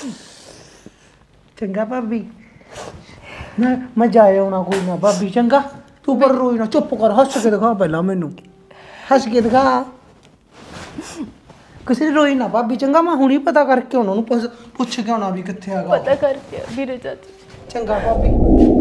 ਚੰਗਾ ਭਾਬੀ ਮੈਂ ਮੈਂ ਜਾਏ ਆਉਣਾ ਕੋਈ ਨਾ ਭਾਬੀ ਚੰਗਾ ਤੂੰ ਪਰ ਰੋਈ ਨਾ ਚੁੱਪ ਕਰ ਹੱਸ ਕੇ ਦਿਖਾ ਪਹਿਲਾਂ ਮੈਨੂੰ ਹੱਸ ਕੇ ਦਿਖਾ ਕਿਸੇ ਨੇ ਰੋਈ ਨਾ ਭਾਬੀ ਚੰਗਾ ਮੈਂ ਹੁਣੀ ਪਤਾ ਕਰਕੇ ਉਹਨਾਂ ਨੂੰ ਪੁੱਛ ਪੁੱਛ ਕੇ ਆਉਣਾ ਵੀ ਕਿੱਥੇ ਆਗਾ ਪਤਾ ਕਰਕੇ ਵੀਰੇ ਚਾਚਾ। ਚੰਗਾ ਭਾਬੀ।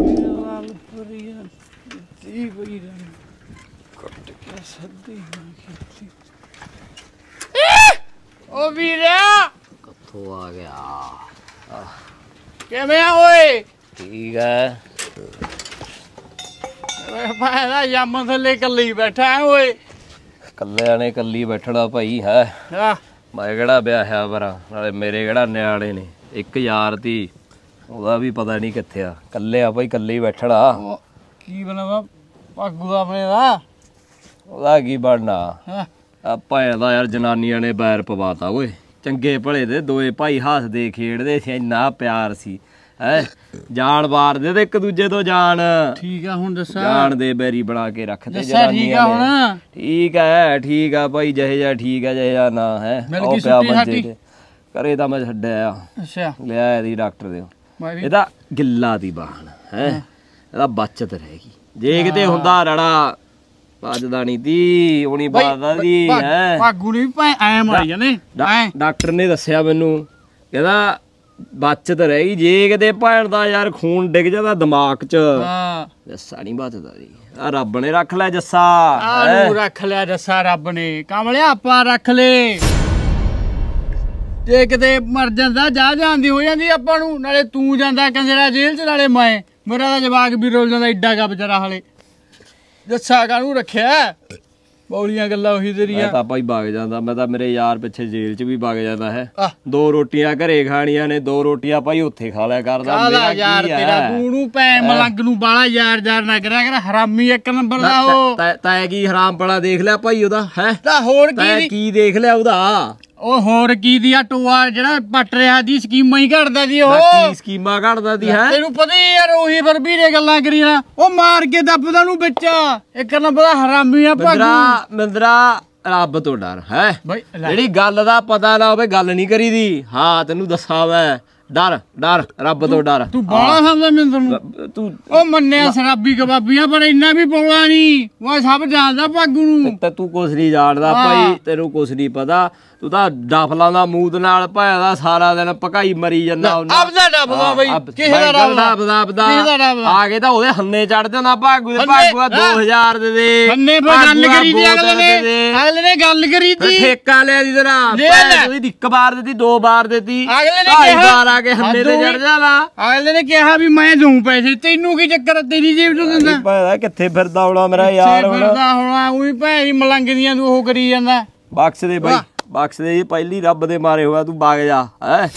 ਓ ਵੀਰਿਆ ਕਿੱਥੋਂ ਆ ਗਿਆ? ਕਿਵੇਂ ਆ ਓਏ? ਠੀਕ ਹੈ। ਮੈਂ ਤਾਂ ਯਾਮਾਂ ਥੱਲੇ ਇਕੱਲੀ ਬੈਠਾ ਓਏ। ਕੱਲਿਆਂ ਨੇ ਕੱਲੀ ਬੈਠਣਾ ਭਾਈ ਹੈ। ਹਾਂ ਮੈਂ ਕਿਹੜਾ ਵਿਆਹਿਆ ਵਰਾ, ਨਾਲੇ ਮੇਰੇ ਕਿਹੜਾ ਨਿਆਣੇ ਨੇ। ਇੱਕ ਯਾਰ ਤੀ, ਉਹਦਾ ਵੀ ਪਤਾ ਨਹੀਂ ਕਿੱਥੇ ਆ। ਕੱਲੇ ਆ ਭਾਈ, ਕੱਲੇ ਹੀ ਬੈਠਣਾ। ਕੀ ਬਣਾਵਾ ਭਾਗੂ ਆਪਣੇ ਦਾ? ਉਹਦਾ ਕੀ ਬਣਨਾ? ਹਾਂ ਆ ਭੈਣ ਦਾ ਯਾਰ ਜਨਾਨੀਆਂ ਨੇ ਬੈਰ ਪਵਾਤਾ ਓਏ। ਚੰਗੇ ਭਲੇ ਦੇ ਦੋਏ ਭਾਈ ਹੱਸਦੇ ਖੇਡਦੇ ਸੀ, ਇੰਨਾ ਪਿਆਰ ਸੀ ਹੈ। ਜਾਨ ਵਾਰਦੇ ਤੇ ਇੱਕ ਦੂਜੇ ਤੋਂ ਜਾਨ। ਠੀਕ ਆ ਹੁਣ ਦੱਸਾਂ? ਜਾਨ ਦੇ ਬੈਰੀ ਬਣਾ ਕੇ ਰੱਖਦੇ ਦੱਸਾਂ ਠੀਕ ਆ ਹੁਣ? ਠੀਕ ਹੈ ਠੀਕ ਆ ਭਾਈ, ਜਿਹੇ ਜਿਹਾ ਠੀਕ ਆ ਜਿਹੇ ਜਿਹਾ ਨਾ ਹੈ। ਮਿਲ ਗਈ ਛੁੱਟੀ ਸਾਡੀ? ਘਰੇ ਤਾਂ ਮੈਂ ਛੱਡਿਆ। ਅੱਛਾ ਲਿਆ ਇਹਦੀ ਡਾਕਟਰ ਦੇ। ਇਹਦਾ ਗਿੱਲਾ ਦੀ ਬਾਹਨ ਹੈ, ਇਹਦਾ ਬਚਤ ਰਹੇਗੀ। ਜੇ ਕਿਤੇ ਹੁੰਦਾ ਰੜਾ ਵੱਜਦਾ ਨਹੀਂ ਤੀ, ਉਣੀ ਬਾਦਾ ਦੀ ਹੈ। ਭਾਗੂ ਨੇ ਵੀ ਐ ਮਾਰੀ ਜਾਂਦੇ। ਡਾਕਟਰ ਨੇ ਦੱਸਿਆ ਮੈਨੂੰ, ਕਹਿੰਦਾ ਬਚਤ ਰਹੀ। ਜੇ ਕਿਤੇ ਭੈਣ ਦਾ ਯਾਰ ਖੂਨ ਡਿੱਗ ਜਾਂਦਾ ਦਿਮਾਗ 'ਚ, ਜੱਸਾ ਨਹੀਂ ਬਚਦਾ ਜੀ। ਆ ਰੱਬ ਨੇ ਰੱਖ ਲਿਆ ਜੱਸਾ। ਆਨੂੰ ਰੱਖ ਲਿਆ ਜੱਸਾ ਰੱਬ ਨੇ। ਕਮਲਿਆ ਆਪਾਂ ਰੱਖ ਲੇ। ਜੇ ਕਿਤੇ ਮਰ ਜਾਂਦਾ ਜਾ ਜਾਂਦੀ ਹੋ ਜਾਂਦੀ ਆਪਾਂ ਨੂੰ। ਨਾਲੇ ਤੂੰ ਜਾਂਦਾ ਕੰਜਰਾ ਜੇਲ੍ਹ 'ਚ, ਨਾਲੇ ਮੈਂ। ਮੇਰਾ ਤਾਂ ਜਵਾਕ ਵੀ ਰੋਲ ਜਾਂਦਾ ਏਡਾ ਕਾ ਵਿਚਾਰਾ। ਹਾਲੇ ਜੱਸਾ ਕਾਹਨੂੰ ਰੱਖਿਆ? ਬੌਲੀਆਂ ਗੱਲਾਂ ਉਹੀ ਤੇਰੀਆਂ। ਮੈਂ ਤਾਂ ਭਾਈ ਵਗ ਜਾਂਦਾ। ਮੈਂ ਤਾਂ ਮੇਰੇ ਯਾਰ ਪਿੱਛੇ ਜੇਲ੍ਹ 'ਚ ਵੀ ਵਗ ਜਾਂਦਾ ਹੈ। ਦੋ ਰੋਟੀਆਂ ਘਰੇ ਖਾਣੀਆਂ ਨੇ, ਦੋ ਰੋਟੀਆਂ ਭਾਈ ਉੱਥੇ ਖਾ ਲਿਆ ਕਰਦਾ। ਮੇਰਾ ਯਾਰ ਕੀ ਤੇਰਾ ਹੈ? ਤੂੰ ਨੂੰ ਭੈ ਮਲੰਗ ਨੂੰ ਬਾਲਾ ਯਾਰ ਯਾਰ ਨਾ ਕਰਿਆ ਕਰ। ਹਰਾਮੀ ਇੱਕ ਨੰਬਰ ਦਾ ਉਹ। ਤੈ ਕੀ ਹਰਾਮ ਬੜਾ ਦੇਖ ਲਿਆ ਭਾਈ ਉਹਦਾ ਹੈ? ਤਾਂ ਹੋਰ ਤੈ ਕੀ ਕੀ ਦੇਖ ਲਿਆ ਉਹਦਾ? ਉਹ ਹੋਰ ਕੀ ਦੀ ਆ ਟੋਆ ਜਿਹੜਾ ਪੱਟ ਰਿਹਾ ਦੀ ਸਕੀਮਾਂ ਹੀ ਘੜਦਾ ਦੀ ਉਹ। ਕੀ ਸਕੀਮਾਂ ਘੜਦਾ ਦੀ ਹੈ? ਤੈਨੂੰ ਪਤਾ ਹੀ ਯਾਰ ਉਹੀ ਫਿਰ ਵੀਰੇ ਗੱਲਾਂ ਕਰੀ ਨਾ। ਉਹ ਮਾਰ ਕੇ ਦੱਬਦਾ ਨੂੰ ਵਿੱਚ। ਇੱਕ ਨੰਬਰ ਦਾ ਹਰਾਮੀ ਆ ਭਾਗੂ। ਮਿੰਦਰਾ ਮਿੰਦਰਾ ਰੱਬ ਤੋਂ ਡਰ ਹੈ। ਜਿਹੜੀ ਗੱਲ ਦਾ ਪਤਾ ਨਾ ਹੋਵੇ ਗੱਲ ਨਹੀਂ ਕਰੀਦੀ। ਹਾਂ ਤੈਨੂੰ ਦੱਸਾਂ ਮੈਂ, ਡਰ ਡਰ ਰੱਬ ਤੋਂ ਡਰ। ਤੂੰ ਬਾਲਾ ਸਮਝਦਾ ਮਿੰਦਰ ਨੂੰ ਤੂੰ। ਉਹ ਮੰਨਿਆ ਸ਼ਰਾਬੀ ਕਬਾਬੀਆਂ, ਪਰ ਇੰਨਾ ਵੀ ਬੋਲਾ ਨਹੀਂ। ਉਹ ਸਭ ਜਾਣਦਾ ਭਾਗੂ ਨੂੰ। ਤੇ ਤੂੰ ਕੁਛ ਨਹੀਂ ਜਾਣਦਾ ਭਾਈ, ਤੈਨੂੰ ਕੁਛ ਨਹੀਂ ਪਤਾ। ਤੂੰ ਤਾਂ ਡਫਲਾਂ ਦਾ ਮੂਤ ਨਾਲ ਭਾਇਆ ਦਾ ਸਾਰਾ ਦਿਨ ਭਕਾਈ ਮਰੀ ਜਾਂਦਾ। ਆਪਦਾ ਡਫਲਾ ਬਈ, ਕਿਸੇ ਦਾ ਡਫਲਾ ਡਫਦਾ ਆ ਕੇ ਤਾਂ ਉਹਦੇ ਹੰਨੇ ਚੜ ਜਾਂਦਾ ਭਾਗੂ ਦੇ। ਭਾਗੂ ਦੋ ਹਜ਼ਾਰ ਦੇ ਦੇ ਹੰਨੇ ਪੇ ਗੱਲ ਕਰੀ ਦੀ ਅਗਲੇ ਨੇ। ਅਗਲੇ ਨੇ ਗੱਲ ਕਰੀ ਦੀ। ਠੇਕਾ ਲਿਆ ਦੀ ਤੇਰਾ। ਉਹਦੀ ਇੱਕ ਵਾਰ ਦਿੱਤੀ, ਦੋ ਵਾਰ ਦਿੱਤੀ, ਅਗਲੇ ਨੇ ਢਾਈ ਵਾਰ ਆ ਕੇ ਹੰਨੇ ਤੇ ਚੜ ਜਾਣਾ। ਅਗਲੇ ਨੇ ਕਿਹਾ ਵੀ ਮੈਂ ਦਊਂ ਪੈਸੇ। ਤੈਨੂੰ ਕੀ ਚੱਕਰ? ਤੇਰੀ ਜੇਬ ਤੋਂ ਦਿੰਦਾ। ਭਾਇਆ ਕਿੱਥੇ ਫਿਰਦਾ ਹੋਣਾ ਮੇਰਾ ਯਾਰ? ਹੁਣ ਫਿਰਦਾ ਹੋਣਾ ਉਹੀ ਭੈਣ ਮਲੰਗ ਦੀਆਂ ਤੂੰ ਉਹ ਕਰੀ ਜਾਂਦਾ। ਬਖਸ਼ ਦੇ ਬਾਈ, ਬਖਸ਼ ਦੇ। ਪਹਿਲੀ ਰੱਬ ਦੇ ਮਾਰੇ ਹੋਇਆ ਤੂੰ ਵਗ ਜਾ ਹੈ।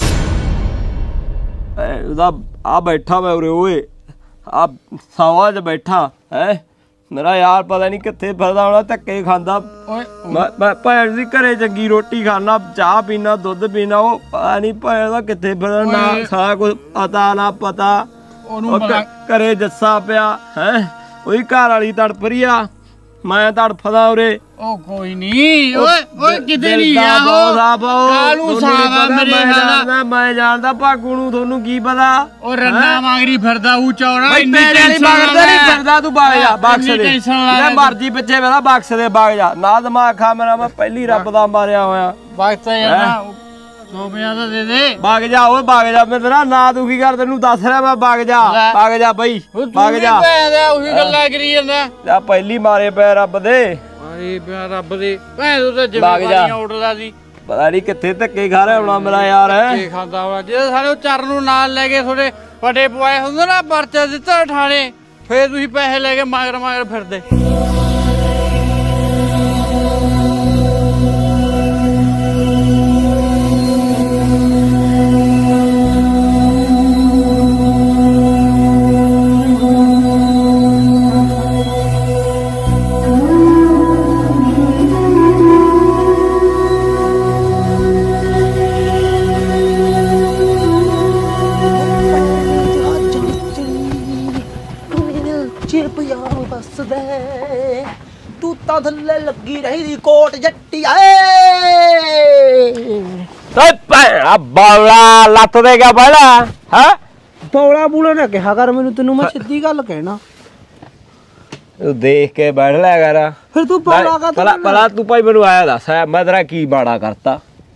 ਉਹਦਾ ਆ ਬੈਠਾ ਮੈਂ ਉਰੇ ਓਏ, ਆ ਸਵਾ 'ਚ ਬੈਠਾ ਹੈ। ਮੇਰਾ ਯਾਰ ਪਤਾ ਨਹੀਂ ਕਿੱਥੇ ਫਿਰਦਾ ਹੋਣਾ, ਧੱਕੇ ਖਾਂਦਾ। ਮੈਂ ਭੈਣ ਦੀ ਘਰੇ ਚੰਗੀ ਰੋਟੀ ਖਾਣਾ, ਚਾਹ ਪੀਣਾ, ਦੁੱਧ ਪੀਣਾ। ਉਹ ਪਤਾ ਨਹੀਂ ਭੈਣ ਦਾ ਕਿੱਥੇ ਫਿਰਦਾ, ਨਾ ਸਾਰਾ ਕੁਝ ਪਤਾ ਨਾ ਪਤਾ। ਘਰੇ ਜੱਸਾ ਪਿਆ ਹੈ, ਉਹਦੀ ਘਰ ਵਾਲੀ ਤੜਫ ਰਹੀ ਆ, ਮੈਂ ਤੜਫਦਾ ਉਰੇ। ਉਹ ਕੋਈ ਨਹੀਂ ਓਏ ਓਏ ਕਿਤੇ ਨਹੀਂ ਆ ਉਹ ਕਾਲੂ ਸਾਹਿਬ ਮੇਰੇ ਨਾਲ। ਮੈਂ ਜਾਣਦਾ ਭਾਗੂ ਨੂੰ, ਤੁਹਾਨੂੰ ਕੀ ਪਤਾ? ਉਹ ਰੰਨਾ ਮੰਗਰੀ ਫਿਰਦਾ ਉਹ ਚੌੜਾ। ਇੰਨੇ ਟੈਨਸ਼ਨ ਨਹੀਂ ਫਿਰਦਾ ਤੂੰ। ਬਾਗ ਜਾ ਬਖਸ਼ ਦੇ, ਜੇ ਮਰਜੀ ਪਿੱਛੇ ਮੇਰਾ ਬਖਸ਼ ਦੇ, ਬਾਗ ਜਾ। ਨਾ ਦਿਮਾਗ ਖਾ ਮੇਰਾ, ਮੈਂ ਪਹਿਲੀ ਰੱਬ ਦਾ ਮਾਰਿਆ ਹੋਇਆ। ਬਖਸ਼ ਯਾਰ ਸੋਮਿਆ ਦਾ ਦੇ ਦੇ। ਬਾਗ ਜਾ ਓਏ ਬਾਗ ਜਾ। ਮੇਰਾ ਨਾ ਦੁਖੀ ਕਰ, ਤੈਨੂੰ ਦੱਸ ਰਿਹਾ ਮੈਂ। ਬਾਗ ਜਾ ਬਾਗ ਜਾ ਬਈ, ਬਾਗ ਜਾ। ਉਹੀ ਗੱਲਾਂ ਕਰੀ ਜਾਂਦਾ। ਜਾ ਪਹਿਲੀ ਮਾਰੇ ਪੈ ਰੱਬ ਦੇ। ਮਾਰੇ ਪਿਆ ਰੱਬ ਦੇ। ਭੈਣ ਤੂੰ ਤਾਂ ਜਿਵੇਂ ਉੱਡਦਾ ਸੀ। ਪਤਾ ਨਹੀਂ ਕਿੱਥੇ ਧੱਕੇ ਖਾ ਰਿਹਾ ਹੋਣਾ ਮੇਰਾ ਯਾਰ। ਧੱਕੇ ਖਾਂਦਾ ਹੋਣਾ। ਜੇ ਸਾਰੇ ਉਹ ਚਰਨ ਨੂੰ ਨਾਲ ਲੈ ਕੇ ਤੁਹਾਡੇ ਫਟੇ ਪਵਾਏ ਹੁੰਦੇ ਨਾ, ਪਰਚਾ ਦਿੱਤਾ ਠਾਣੇ, ਫੇਰ ਤੁਸੀਂ ਪੈਸੇ ਲੈ ਕੇ ਮਗਰ ਮਗਰ ਫਿਰਦੇ। ਤੂੰ ਤਾਂ ਥੱਲੇ ਲੱਗੀ ਰਹੀ ਕੋਟ ਜੱਟੀ ਆਏ। ਬੌਲਾ ਲੱਤ ਦੇ ਗਿਆ ਪਹਿਲਾਂ ਹੈ। ਬੌਲਾ ਬੂਲਾ ਨਾ ਕਿਹਾ ਕਰ ਮੈਨੂੰ, ਤੈਨੂੰ ਮੈਂ ਸਿੱਧੀ ਗੱਲ ਕਹਿਣਾ। ਤੂੰ ਦੇਖ ਕੇ ਬੈਠ ਲਿਆ ਕਰ। ਫਿਰ ਤੂੰ ਬੌਲਾ ਕਾ ਭਲਾ ਭਲਾ ਤੂੰ ਭਾਈ ਮੈਨੂੰ ਆਇਆ ਦੱਸ, ਮੈਂ ਤੇਰਾ ਕੀ ਮਾੜਾ ਕਰਤਾ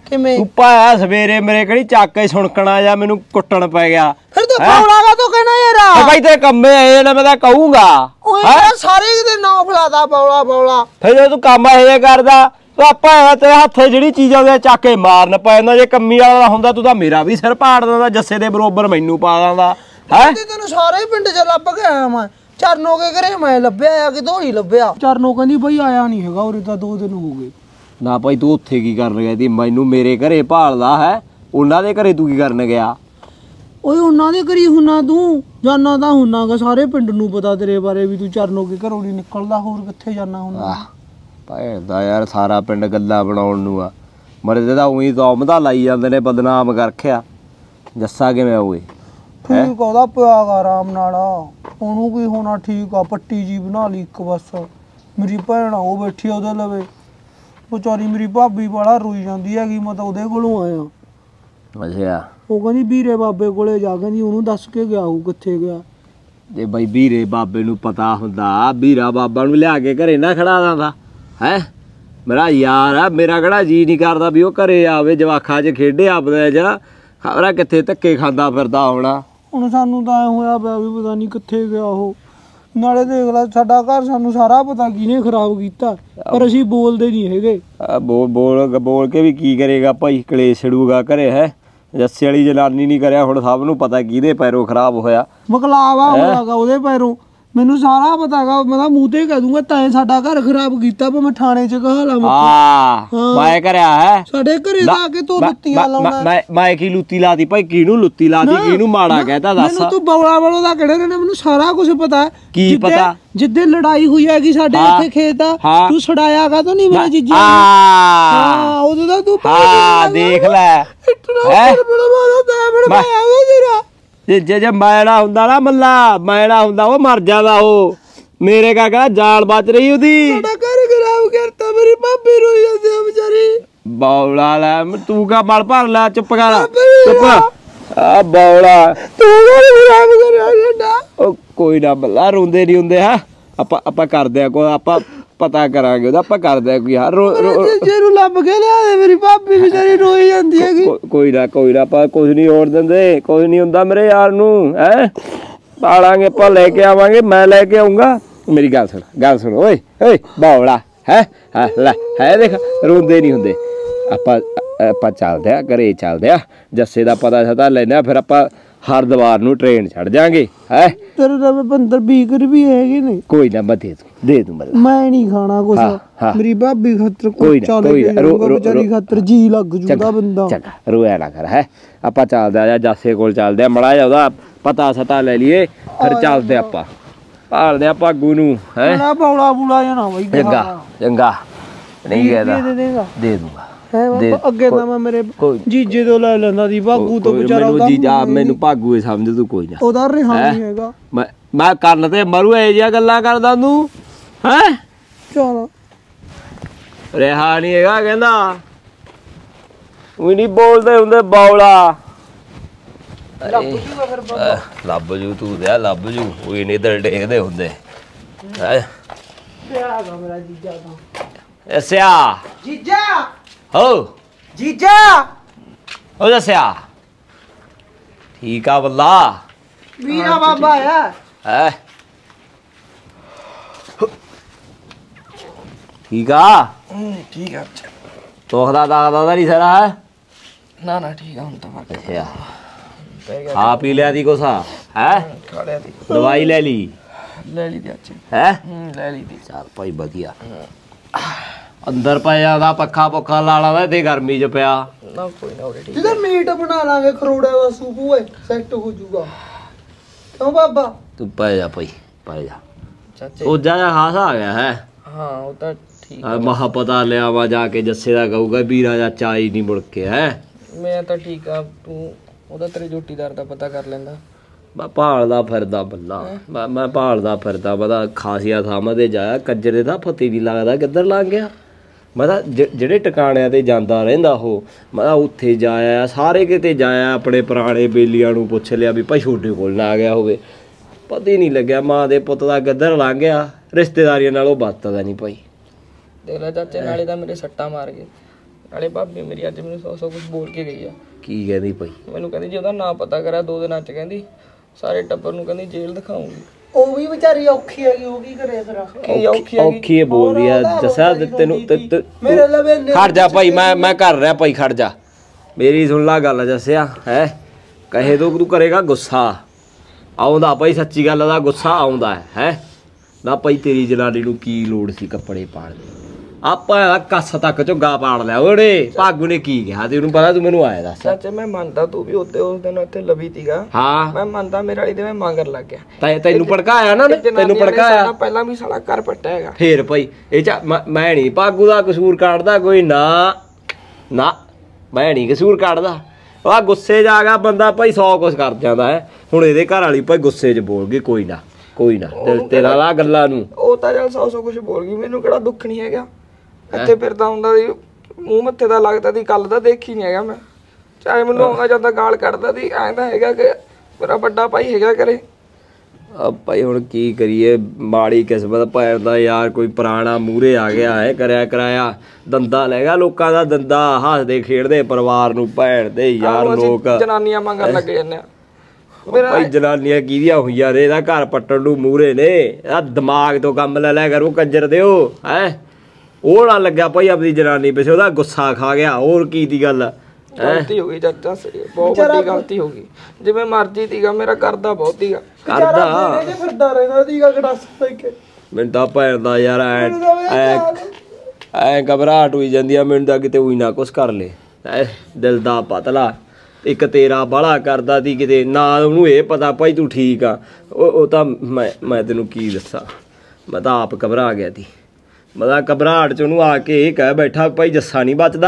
ਕਿਵੇਂ ਤੂੰ ਪਾਇਆ ਸਵੇਰੇ ਮੇਰੇ ਕਿਹੜੀ ਚੱਕ ਕੇ ਸੁਣਕਣਾ ਜਾਂ ਮੈਨੂੰ ਕੁੱਟਣ ਪੈ ਗਿਆ ਫਿਰ ਤੂੰ ਬੌਲਾਗਾ ਤੂੰ ਕਹਿਣਾ ਯਾਰ ਭਾਈ ਤੇਰੇ ਕੰਮੇ ਆਏ ਨਾ ਮੈਂ ਤਾਂ ਕਹੂੰਗਾ ਓਏ ਯਾਰ ਸਾਰੇ ਦੇ ਨਾਂ ਫਲਾਦਾ ਬੌਲਾ ਬੌਲਾ ਫਿਰ ਜੇ ਤੂੰ ਕੰਮ ਇਹ ਕਰਦਾ ਤੂੰ ਆਪਾਂ ਤੇਰੇ ਹੱਥੇ ਜਿਹੜੀ ਚੀਜ਼ ਆਉਂਦੀ ਚੱਕ ਕੇ ਮਾਰਨ ਪੈ ਜਾਂਦਾ ਜੇ ਕੰਮੀ ਵਾਲਾ ਹੁੰਦਾ ਤੂੰ ਤਾਂ ਮੇਰਾ ਵੀ ਸਿਰ ਪਾੜ ਦਿੰਦਾ ਜੱਸੇ ਦੇ ਬਰੋਬਰ ਮੈਨੂੰ ਪਾ ਦਿੰਦਾ ਹੈ ਤੈਨੂੰ ਸਾਰੇ ਪਿੰਡ ਚ ਲੱਭ ਕੇ ਆਇਆ ਮੈਂ ਚਰਨੋਂ ਕੇ ਘਰੇ ਮੈਂ ਲੱਭਿਆ ਆ ਕਿ ਦੋਹੀ ਲੱਭਿਆ ਚਰਨੋਂ ਕਹਿੰਦੀ ਬਈ ਆਇਆ ਨਹੀਂ ਹੈਗਾ ਉਰੇ ਤਾਂ ਦੋ ਦਿਨ ਹੋ ਗਏ ਨਾ ਭਾਈ ਤੂੰ ਉੱਥੇ ਕੀ ਕਰਨ ਗਿਆ ਤੀ ਮੈਨੂੰ ਮੇਰੇ ਘਰੇ ਭਾਲਦਾ ਹੈ ਉਹਨਾਂ ਦੇ ਘਰੇ ਤੂੰ ਕੀ ਕਰਨ ਗਿਆ ਓਏ ਉਹਨਾਂ ਦੇ ਘਰੀ ਹੁੰਨਾ ਤੂੰ ਜਾਨਾ ਤਾਂ ਹੁੰਨਾਗਾ ਸਾਰੇ ਪਿੰਡ ਨੂੰ ਪਤਾ ਤੇਰੇ ਬਾਰੇ ਵੀ ਤੂੰ ਚਰਨੋਂ ਕੇ ਘਰੋਂ ਨਹੀਂ ਨਿਕਲਦਾ ਹੋਰ ਕਿੱਥੇ ਜਾਣਾ ਹੁੰਨਾ ਭੈਣਦਾ ਯਾਰ ਸਾਰਾ ਪਿੰਡ ਗੱਲਾਂ ਬਣਾਉਣ ਨੂੰ ਆ ਮਰਦੇ ਤਾਂ ਉਹੀ ਦੌਮਦਾ ਲਾਈ ਜਾਂਦੇ ਨੇ ਬਦਨਾਮ ਕਰ ਰੱਖਿਆ ਜੱਸਾ ਕਿਵੇਂ ਹੋਏ ਠੀਕ ਉਹਦਾ ਪਿਆ ਗਾ ਆਰਾਮ ਨਾਲ ਉਹਨੂੰ ਕੀ ਹੋਣਾ ਠੀਕ ਆ ਪੱਟੀ ਜੀ ਬਣਾ ਲਈ ਇੱਕ ਬਸ ਮੇਰੀ ਭੈਣ ਉਹ ਬੈਠੀ ਉਹਦੇ ਲਵੇ ਵਿਚਾਰੀ ਮੇਰੀ ਭਾਬੀ ਬੜਾ ਰੋਈ ਜਾਂਦੀ ਹੈਗੀ ਮੈਂ ਤਾਂ ਉਹਦੇ ਕੋਲੋਂ ਆਇਆ ਅੱਛਾ ਉਹ ਕਹਿੰਦੀ ਵੀਰੇ ਬਾਬੇ ਕੋਲੇ ਜਾ ਕਹਿੰਦੀ ਉਹਨੂੰ ਦੱਸ ਕੇ ਗਿਆ ਉਹ ਕਿੱਥੇ ਗਿਆ ਜੇ ਬਈ ਵੀਰੇ ਬਾਬੇ ਨੂੰ ਪਤਾ ਹੁੰਦਾ ਵੀਰਾ ਬਾਬਾ ਨੂੰ ਲਿਆ ਕੇ ਘਰੇ ਨਾ ਖੜਾ ਦਿੰਦਾ ਹੈ ਮੇਰਾ ਯਾਰ ਆ ਮੇਰਾ ਕਿਹੜਾ ਜੀ ਨਹੀਂ ਕਰਦਾ ਵੀ ਉਹ ਘਰੇ ਆਵੇ ਜਵਾਖਾਂ 'ਚ ਖੇਡੇ ਆਪਦਾ ਜਾਂ ਖਬਰਾਂ ਕਿੱਥੇ ਧੱਕੇ ਖਾਂਦਾ ਫਿਰਦਾ ਹੋਣਾ ਹੁਣ ਸਾਨੂੰ ਤਾਂ ਐ ਹੋਇਆ ਪਿਆ ਵੀ ਪਤਾ ਨਹੀਂ ਕਿੱਥੇ ਗਿਆ ਉਹ ਨਾਲੇ ਦੇਖ ਲੈ ਸਾਡਾ ਘਰ ਸਾਨੂੰ ਸਾਰਾ ਪਤਾ ਕਿਹਨੇ ਖਰਾਬ ਕੀਤਾ ਪਰ ਅਸੀਂ ਬੋਲਦੇ ਨਹੀਂ ਹੈਗੇ ਬੋਲ ਬੋਲ ਬੋਲ ਕੇ ਵੀ ਕੀ ਕਰੇਗਾ ਭਾਈ ਕਲੇਸ਼ ਛੜੂਗਾ ਘਰੇ ਹੈ ਜੱਸੇ ਵਾਲੀ ਜਨਾਨੀ ਨਹੀਂ ਕਰਿਆ ਹੁਣ ਸਭ ਨੂੰ ਪਤਾ ਕਿਹਦੇ ਪੈਰੋਂ ਖਰਾਬ ਹੋਇਆ ਮਕਲਾਵਾ ਹੋਇਆਗਾ ਉਹਦੇ ਪੈਰੋਂ ਮੈਨੂੰ ਸਾਰਾ ਪਤਾ ਹੈਗਾ ਮੈਂ ਤਾਂ ਮੂੰਹ ਤੇ ਕਹਿ ਦੂੰਗਾ ਤੈਂ ਸਾਡਾ ਘਰ ਖਰਾਬ ਕੀਤਾ ਪਰ ਮੈਂ ਥਾਣੇ 'ਚ ਕਹਾ ਲਾ ਹਾਂ ਮੈਂ ਕਰਿਆ ਹੈ ਸਾਡੇ ਘਰੇ ਜਾ ਕੇ ਤੂੰ ਲੁੱਤੀਆਂ ਲਾਉਣਾ ਮੈਂ ਮੈਂ ਕੀ ਲੁੱਤੀ ਲਾਦੀ ਭਾਈ ਕਿਹਨੂੰ ਲੁੱਤੀ ਲਾਦੀ ਕਿਹਨੂੰ ਮਾੜਾ ਕਹਿਤਾ ਦੱਸ ਮੈਨੂੰ ਤੂੰ ਬੌਲਾ ਬੌਲਾ ਦਾ ਕਿਹੜੇ ਨੇ ਮੈਨੂੰ ਸਾਰਾ ਕੁਝ ਪਤਾ ਕੀ ਪਤਾ ਜਿੱਦੇ ਲੜਾਈ ਹੋਈ ਹੈਗੀ ਸਾਡੇ ਇੱਥੇ ਖੇਤ ਆ ਤੂੰ ਛੜਾਇਆਗਾ ਤਾਂ ਨਹੀਂ ਮੇਰੇ ਜੀਜੇ ਹਾਂ ਉਦੋਂ ਦਾ ਤੂੰ ਹਾਂ ਦੇਖ ਲੈ ਹੈ ਜੇ ਜੇ ਮੈਣਾ ਹੁੰਦਾ ਨਾ ਮੱਲਾ ਮੈਣਾ ਹੁੰਦਾ ਉਹ ਮਰ ਜਾਂਦਾ ਉਹ ਮੇਰੇ ਕਾਕਾ ਜਾਨ ਬਚ ਰਹੀ ਉਹਦੀ ਸਾਡਾ ਘਰ ਖਰਾਬ ਕਰਤਾ ਮੇਰੀ ਭਾਬੀ ਰੋਈ ਜਾਂਦੀ ਆ ਵਿਚਾਰੀ ਬੌਲਾ ਲੈ ਤੂੰ ਕਾ ਮਲ ਭਰ ਲੈ ਚੁੱਪ ਕਰ ਚੁੱਪ ਆ ਬੌਲਾ ਤੂੰ ਘਰ ਖਰਾਬ ਕਰਿਆ ਸਾਡਾ ਉਹ ਕੋਈ ਨਾ ਮੱਲਾ ਰੋਂਦੇ ਨਹੀਂ ਹੁੰਦੇ ਹਾਂ ਆਪਾਂ ਆਪਾਂ ਕਰਦੇ ਆ ਕੋਈ ਆਪਾਂ ਪਤਾ ਕਰਾਂਗੇ ਉਹਦਾ ਆਪਾਂ ਕਰਦੇ ਆ ਕੋਈ ਯਾਰ ਜਿਹਨੂੰ ਲੱਭ ਕੇ ਲਿਆ ਮੇਰੀ ਭਾਬੀ ਵਿਚਾਰੀ ਰੋਈ ਜਾਂਦੀ ਹੈਗੀ ਕੋਈ ਨਾ ਕੋਈ ਨਾ ਆਪਾਂ ਕੁਝ ਨਹੀਂ ਹੋਣ ਦਿੰਦੇ ਕੁਝ ਨਹੀਂ ਹੁੰਦਾ ਮੇਰੇ ਯਾਰ ਨੂੰ ਹੈ ਪਾਲਾਂਗੇ ਆਪਾਂ ਲੈ ਕੇ ਆਵਾਂਗੇ ਮੈਂ ਲੈ ਕੇ ਆਉਂਗਾ ਮੇਰੀ ਗੱਲ ਸੁਣ ਗੱਲ ਸੁਣ ਓਏ ਓਏ ਬੌਲਾ ਹੈ ਲੈ ਹੈ ਦੇਖ ਰੋਂਦੇ ਨਹੀਂ ਹੁੰਦੇ ਆਪਾਂ ਆਪਾਂ ਚੱਲਦੇ ਆ ਘਰੇ ਚੱਲਦੇ ਆ ਜੱਸੇ ਦਾ ਪਤਾ ਸਤਾ ਲੈਣਾ ਫਿਰ ਆਪਾਂ ਹਰਦੁਆਰ ਨੂੰ ਟ੍ਰੇਨ ਛੱਡ ਜਾਾਂਗੇ ਹੈ ਤੇਰੇ ਤਾਂ ਪੰਦਰ ਵੀਹ ਰੁਪਏ ਹੈਗੇ ਨੇ ਕੋਈ ਨਾ ਮੈਂ ਦੇ ਦੂੰ ਦੇ ਦੂੰ ਮੈਂ ਨਹੀਂ ਖਾਣਾ ਕੁਛ ਮੇਰੀ ਭਾਬੀ ਖਾਤਰ ਕੋਈ ਨਾ ਕੋਈ ਨਾ ਵਿਚਾਰੀ ਖਾਤਰ ਜੀ ਲੱਗ ਜੂਗਾ ਬੰਦਾ ਚੰਗਾ ਰੋਇਆ ਨਾ ਕਰ ਹੈ ਆਪਾਂ ਚੱਲਦੇ ਆ ਜੱਸੇ ਕੋਲ ਚੱਲਦੇ ਆ ਮੜਾ ਜਾ ਉਹਦਾ ਪਤਾ ਸਤਾ ਲੈ ਲਈਏ ਫਿਰ ਚੱਲਦੇ ਆਪਾਂ ਭਾਲਦੇ ਆ ਭਾਗੂ ਨੂੰ ਹੈ ਨਾ ਬੌਲਾ ਬੂਲਾ ਜਾਣਾ ਬਈ ਚੰਗਾ ਚੰਗਾ ਨਹੀਂ ਕਹਿਦਾ ਦੇ ਦੂੰਗਾ ਅੱਗੇ ਤਾਂ ਮੈਂ ਮੇਰੇ ਜੀਜੇ ਤੋਂ ਲੈ ਲੈਂਦਾ ਦੀ ਭਾਗੂ ਤੋਂ ਵਿਚਾਰਾ ਉਹਦਾ ਜੀਜਾ ਮੈਨੂੰ ਭਾਗੂ ਸਮਝ ਤੂੰ ਕੋਈ ਨਾ ਉਹਦਾ ਰਿਹਾ ਨਹੀਂ ਹੈਗਾ ਮੈਂ ਮੈਂ ਕਰਨ ਤੇ ਮਰੂ ਇਹ ਜਿਹੀਆਂ ਗੱਲਾਂ ਕਰਦਾ ਤੂੰ ਹੈ ਚਲ ਰਿਹਾ ਨਹੀਂ ਹੈਗਾ ਕਹਿੰਦਾ ਉਹ ਨਹੀਂ ਬੋਲਦੇ ਹੁੰਦੇ ਬੌਲਾ ਲੱਭ ਜੂ ਤੂੰ ਦਿਆ ਲੱਭ ਜੂ ਉਹ ਨਹੀਂ ਦਰ ਡੇਕਦੇ ਹੁੰਦੇ ਹੈ ਪਿਆਗਾ ਮੇਰਾ ਜੀਜਾ ਤਾਂ ਐਸਿਆ ਜੀਜਾ ਹੋ ਜੀਜਾ ਹੋ ਦੱਸਿਆ ਠੀਕ ਆ ਬੱਲਾ ਵੀਰਾ ਬਾਬਾ ਆ ਹੈ ਠੀਕ ਆ ਠੀਕ ਆ ਤੋਖਦਾ ਦਾਦਾ ਦਾ ਨਹੀਂ ਸਰਾ ਹੈ ਨਾ ਨਾ ਠੀਕ ਆ ਹੁਣ ਤਾਂ ਅੱਛਾ ਖਾ ਪੀ ਲਿਆ ਦੀ ਕੋਸਾ ਹੈ ਖਾ ਲਿਆ ਦੀ ਦਵਾਈ ਲੈ ਲਈ ਲੈ ਲਈ ਦੀ ਅੱਜ ਹੈ ਲੈ ਲਈ ਦੀ ਚੱਲ ਭਾਈ ਵਧੀਆ ਅੰਦਰ ਪਿਆ ਦਾ ਪੱਖਾ ਪੁੱਖਾ ਲਾ ਲਾ ਤੇ ਗਰਮੀ ਚ ਪਿਆ ਨਾ ਕੋਈ ਨਾ ਠੀਕ ਜਿਹਦਾ ਮੀਟ ਬਣਾ ਲਾਂਗੇ ਖਰੋੜੇ ਦਾ ਸੂਪ ਓਏ ਸੈੱਟ ਹੋ ਜਾਊਗਾ ਕਿਉਂ ਬਾਬਾ ਤੂੰ ਪੈ ਜਾ ਭਾਈ ਪੈ ਜਾ ਚਾਚੇ ਉਹ ਜਾ ਖਾਸਾ ਆ ਗਿਆ ਹੈ ਹਾਂ ਉਹ ਤਾਂ ਠੀਕ ਆ ਮਹਾ ਪਤਾ ਲਿਆ ਵਾ ਜਾ ਕੇ ਜੱਸੇ ਦਾ ਕਹੂਗਾ ਵੀਰਾ ਜਾਂ ਚਾਈ ਨਹੀਂ ਮੁੜ ਕੇ ਹੈ ਮੈਂ ਤਾਂ ਠੀਕ ਆ ਤੂੰ ਉਹਦਾ ਤੇਰੇ ਜੋਟੀਦਾਰ ਦਾ ਪਤਾ ਕਰ ਲੈਂਦਾ ਮੈਂ ਭਾਲਦਾ ਫਿਰਦਾ ਬੱਲਾ ਮੈਂ ਮੈਂ ਭਾਲਦਾ ਫਿਰਦਾ ਪਤਾ ਖਾਸੀਆ ਥਾਵਾਂ ਤੇ ਜਾਇਆ ਕੰਜਰੇ ਦਾ ਪਤੀ ਨਹੀਂ ਲੱਗਦਾ ਕਿੱਧਰ ਲੰਘ ਗਿਆ ਮੈਂ ਤਾਂ ਜਿਹੜੇ ਟਿਕਾਣਿਆਂ ਤੇ ਜਾਂਦਾ ਰਹਿੰਦਾ ਉਹ ਮੈਂ ਉੱਥੇ ਜਾਇਆ ਸਾਰੇ ਕਿਤੇ ਜਾਇਆ ਆਪਣੇ ਪੁਰਾਣੇ ਬੇਲੀਆਂ ਨੂੰ ਪੁੱਛ ਲਿਆ ਵੀ ਭਾਈ ਛੋਟੇ ਕੋਲ ਨਾ ਆ ਗਿਆ ਹੋਵੇ ਪਤਾ ਹੀ ਨਹੀਂ ਲੱਗਿਆ ਮਾਂ ਦੇ ਪੁੱਤ ਦਾ ਕਿੱਧਰ ਲੰਘ ਗਿਆ ਰਿਸ਼ਤੇਦਾਰੀਆਂ ਨਾਲ ਉਹ ਵਰਤਦਾ ਨਹੀਂ ਭਾਈ ਦੇਖ ਲੈ ਚਾਚੇ ਨਾਲੇ ਤਾਂ ਮੇਰੇ ਸੱਟਾਂ ਮਾਰ ਗਏ ਨਾਲੇ ਭਾਬੀ ਮੇਰੀ ਅੱਜ ਮੈਨੂੰ ਸੌ ਸੌ ਕੁਝ ਬੋਲ ਕੇ ਗਈ ਆ। ਕੀ ਕਹਿੰਦੀ ਭਾਈ? ਮੈਨੂੰ ਕਹਿੰਦੀ ਜੇ ਉਹਦਾ ਨਾਂ ਪਤਾ ਕਰਿਆ ਦੋ ਦਿਨਾਂ ਚ ਕਹਿੰਦੀ ਸਾਰੇ ਟੱਬਰ ਨੂੰ ਕਹਿੰਦੀ ਜੇਲ੍ਹ ਦਿਖਾਉਂਗੀ। ਉਹ ਵੀ ਵਿਚਾਰੀ ਔਖੀ ਹੈਗੀ, ਉਹ ਕੀ ਕਰੇ ਫਿਰ? ਕੀ ਔਖੀ ਹੈਗੀ? ਔਖੀ ਹੈ ਬੋਲਦੀ ਆ ਜੱਸਾ ਤੈਨੂੰ। ਮੇਰੇ ਲਵੇ ਖੜ ਜਾ ਭਾਈ, ਮੈਂ ਮੈਂ ਕਰ ਰਿਹਾ ਭਾਈ, ਖੜ ਜਾ ਮੇਰੀ ਸੁਣ ਲਾ ਗੱਲ ਜੱਸਿਆ ਹੈ। ਕਹੇ ਤੋਂ ਤੂੰ ਕਰੇਗਾ ਗੁੱਸਾ ਆਉਂਦਾ ਭਾਈ, ਸੱਚੀ ਗੱਲ ਦਾ ਗੁੱਸਾ ਆਉਂਦਾ ਹੈ ਹੈ ਨਾ ਭਾਈ। ਤੇਰੀ ਜਨਾਨੀ ਨੂੰ ਕੀ ਲੋੜ ਸੀ ਕੱਪੜੇ ਪਾਉਣ ਦੀ? ਆਪਾਂ ਕੱਸ ਤੱਕ ਝੁੱਗਾ ਪਾੜ ਲਿਆ ਉਹਨੇ। ਭਾਗੂ ਨੇ ਕੀ ਕਿਹਾ ਤੇ ਉਹਨੂੰ ਪਤਾ? ਤੂੰ ਮੈਨੂੰ ਆਇਆ ਦੱਸ। ਚਾਚੇ ਮੈਂ ਮੰਨਦਾ ਤੂੰ ਵੀ ਉੱਤੇ ਉਸ ਦਿਨ ਉੱਥੇ ਲਵੀ ਤੀਗਾ। ਹਾਂ ਮੈਂ ਮੰਨਦਾ ਮੇਰੇ ਵਾਲੀ ਦੇ ਮੈਂ ਮੰਗਰ ਲੱਗ ਗਿਆ। ਤੈ ਤੈਨੂੰ ਭੜਕਾਇਆ ਨਾ, ਤੈਨੂੰ ਭੜਕਾਇਆ ਪਹਿਲਾਂ ਵੀ ਸਾਲਾ ਘਰ ਪੱਟਿਆ ਹੈਗਾ। ਫੇਰ ਭਾਈ ਇਹ ਚ ਮੈਂ ਨਹੀਂ ਭਾਗੂ ਦਾ ਕਸੂਰ ਕੱਢਦਾ ਕੋਈ ਨਾ ਨਾ, ਮੈਂ ਨਹੀਂ ਕਸੂਰ ਕੱਢਦਾ। ਆ ਗੁੱਸੇ ਜਾ ਗਿਆ ਬੰਦਾ ਭਾਈ ਸੌ ਕੁਛ ਕਰ ਜਾਂਦਾ ਹੈ। ਹੁਣ ਇਹਦੇ ਘਰ ਵਾਲੀ ਭਾਈ ਗੁੱਸੇ 'ਚ ਬੋਲ ਗਈ, ਕੋਈ ਨਾ ਕੋਈ ਨਾ ਦਿਲ ਤੇਰਾ ਲਾ ਗੱਲਾਂ ਨੂੰ। ਉਹ ਤਾਂ ਚੱਲ ਸੌ ਸੌ ਕੁਛ ਬੋਲ ਗਈ, ਮੈਨੂੰ ਕਿਹੜਾ ਦੁੱਖ ਨਹੀਂ ਹੈਗਾ। ਇੱਥੇ ਫਿਰਦਾ ਹੁੰਦਾ ਸੀ ਮੂੰਹ ਮੱਥੇ ਦਾ ਲੱਗਦਾ ਸੀ, ਕੱਲ ਦਾ ਦੇਖੀ ਨਹੀਂ ਹੈਗਾ ਮੈਂ। ਚਾਹੇ ਮੈਨੂੰ ਆਉਂਦਾ ਜਾਂਦਾ ਗਾਲ ਕੱਢਦਾ ਸੀ, ਐਂ ਤਾਂ ਹੈਗਾ ਕਿ ਮੇਰਾ ਵੱਡਾ ਭਾਈ ਹੈਗਾ ਕਰੇ। ਆ ਭਾਈ ਹੁਣ ਕੀ ਕਰੀਏ, ਮਾੜੀ ਕਿਸਮਤ ਭੈਣ ਦਾ ਯਾਰ। ਕੋਈ ਪੁਰਾਣਾ ਮੂਹਰੇ ਆ ਗਿਆ ਹੈ, ਕਰਿਆ ਕਰਾਇਆ ਦੰਦਾ ਲੈ ਗਿਆ ਲੋਕਾਂ ਦਾ ਦੰਦਾ, ਹੱਸਦੇ ਖੇਡਦੇ ਪਰਿਵਾਰ ਨੂੰ ਭੈਣ ਦੇ ਯਾਰ ਲੋਕ ਜਨਾਨੀਆਂ ਮੰਗਣ ਲੱਗੇ ਜਾਂਦੇ ਆ। ਭਾਈ ਜਨਾਨੀਆਂ ਕਿਹਦੀਆਂ ਹੋਈਆਂ ਨੇ? ਇਹਦਾ ਘਰ ਪੱਟਣ ਨੂੰ ਮੂਹਰੇ ਨੇ। ਇਹਦਾ ਦਿਮਾਗ ਤੋਂ ਕੰਮ ਲੈ ਲਿਆ ਕਰੂ ਕੰਜਰ ਦਿਓ ਹੈ। ਉਹ ਨਾ ਲੱਗਿਆ ਭਾਈ ਆਪਣੀ ਜਨਾਨੀ ਪਿੱਛੇ, ਉਹਦਾ ਗੁੱਸਾ ਖਾ ਗਿਆ। ਹੋਰ ਕੀ ਦੀ ਗੱਲ? ਗਲਤੀ ਹੋ ਗਈ ਚਾਚਾ, ਬਹੁਤ ਵੱਡੀ ਗਲਤੀ ਹੋ ਗਈ। ਜਿਵੇਂ ਮਰਜ਼ੀ ਸੀਗਾ, ਮੇਰਾ ਕਰਦਾ ਬਹੁਤ ਸੀਗਾ। ਕਰਦਾ ਫਿਰਦਾ ਰਹਿੰਦਾ ਸੀਗਾ ਗੜਾਸ ਲੈ ਕੇ। ਮੈਨੂੰ ਤਾਂ ਭੈਣ ਦਾ ਯਾਰ ਐ ਐ ਘਬਰਾਹਟ ਹੋਈ ਜਾਂਦੀ ਆ ਮੈਨੂੰ ਤਾਂ, ਕਿਤੇ ਉਹੀ ਨਾ ਕੁਛ ਕਰ ਲੇ। ਦਿਲ ਦਾ ਪਤਲਾ ਇੱਕ ਤੇਰਾ ਬਾਹਲਾ ਕਰਦਾ ਸੀ ਕਿਤੇ ਨਾ, ਉਹਨੂੰ ਇਹ ਪਤਾ ਭਾਈ ਤੂੰ ਠੀਕ ਆ। ਉਹ ਉਹ ਤਾਂ ਮੈਂ ਮੈਂ ਤੈਨੂੰ ਕੀ ਦੱਸਾਂ, ਮੈਂ ਤਾਂ ਆਪ ਘਬਰਾ ਗਿਆ ਸੀ। ਮੈਂ ਤਾਂ ਘਬਰਾਹਟ 'ਚ ਉਹਨੂੰ ਆ ਕੇ ਇਹ ਕਹਿ ਬੈਠਾ ਭਾਈ ਜੱਸਾ ਨਹੀਂ ਬਚਦਾ।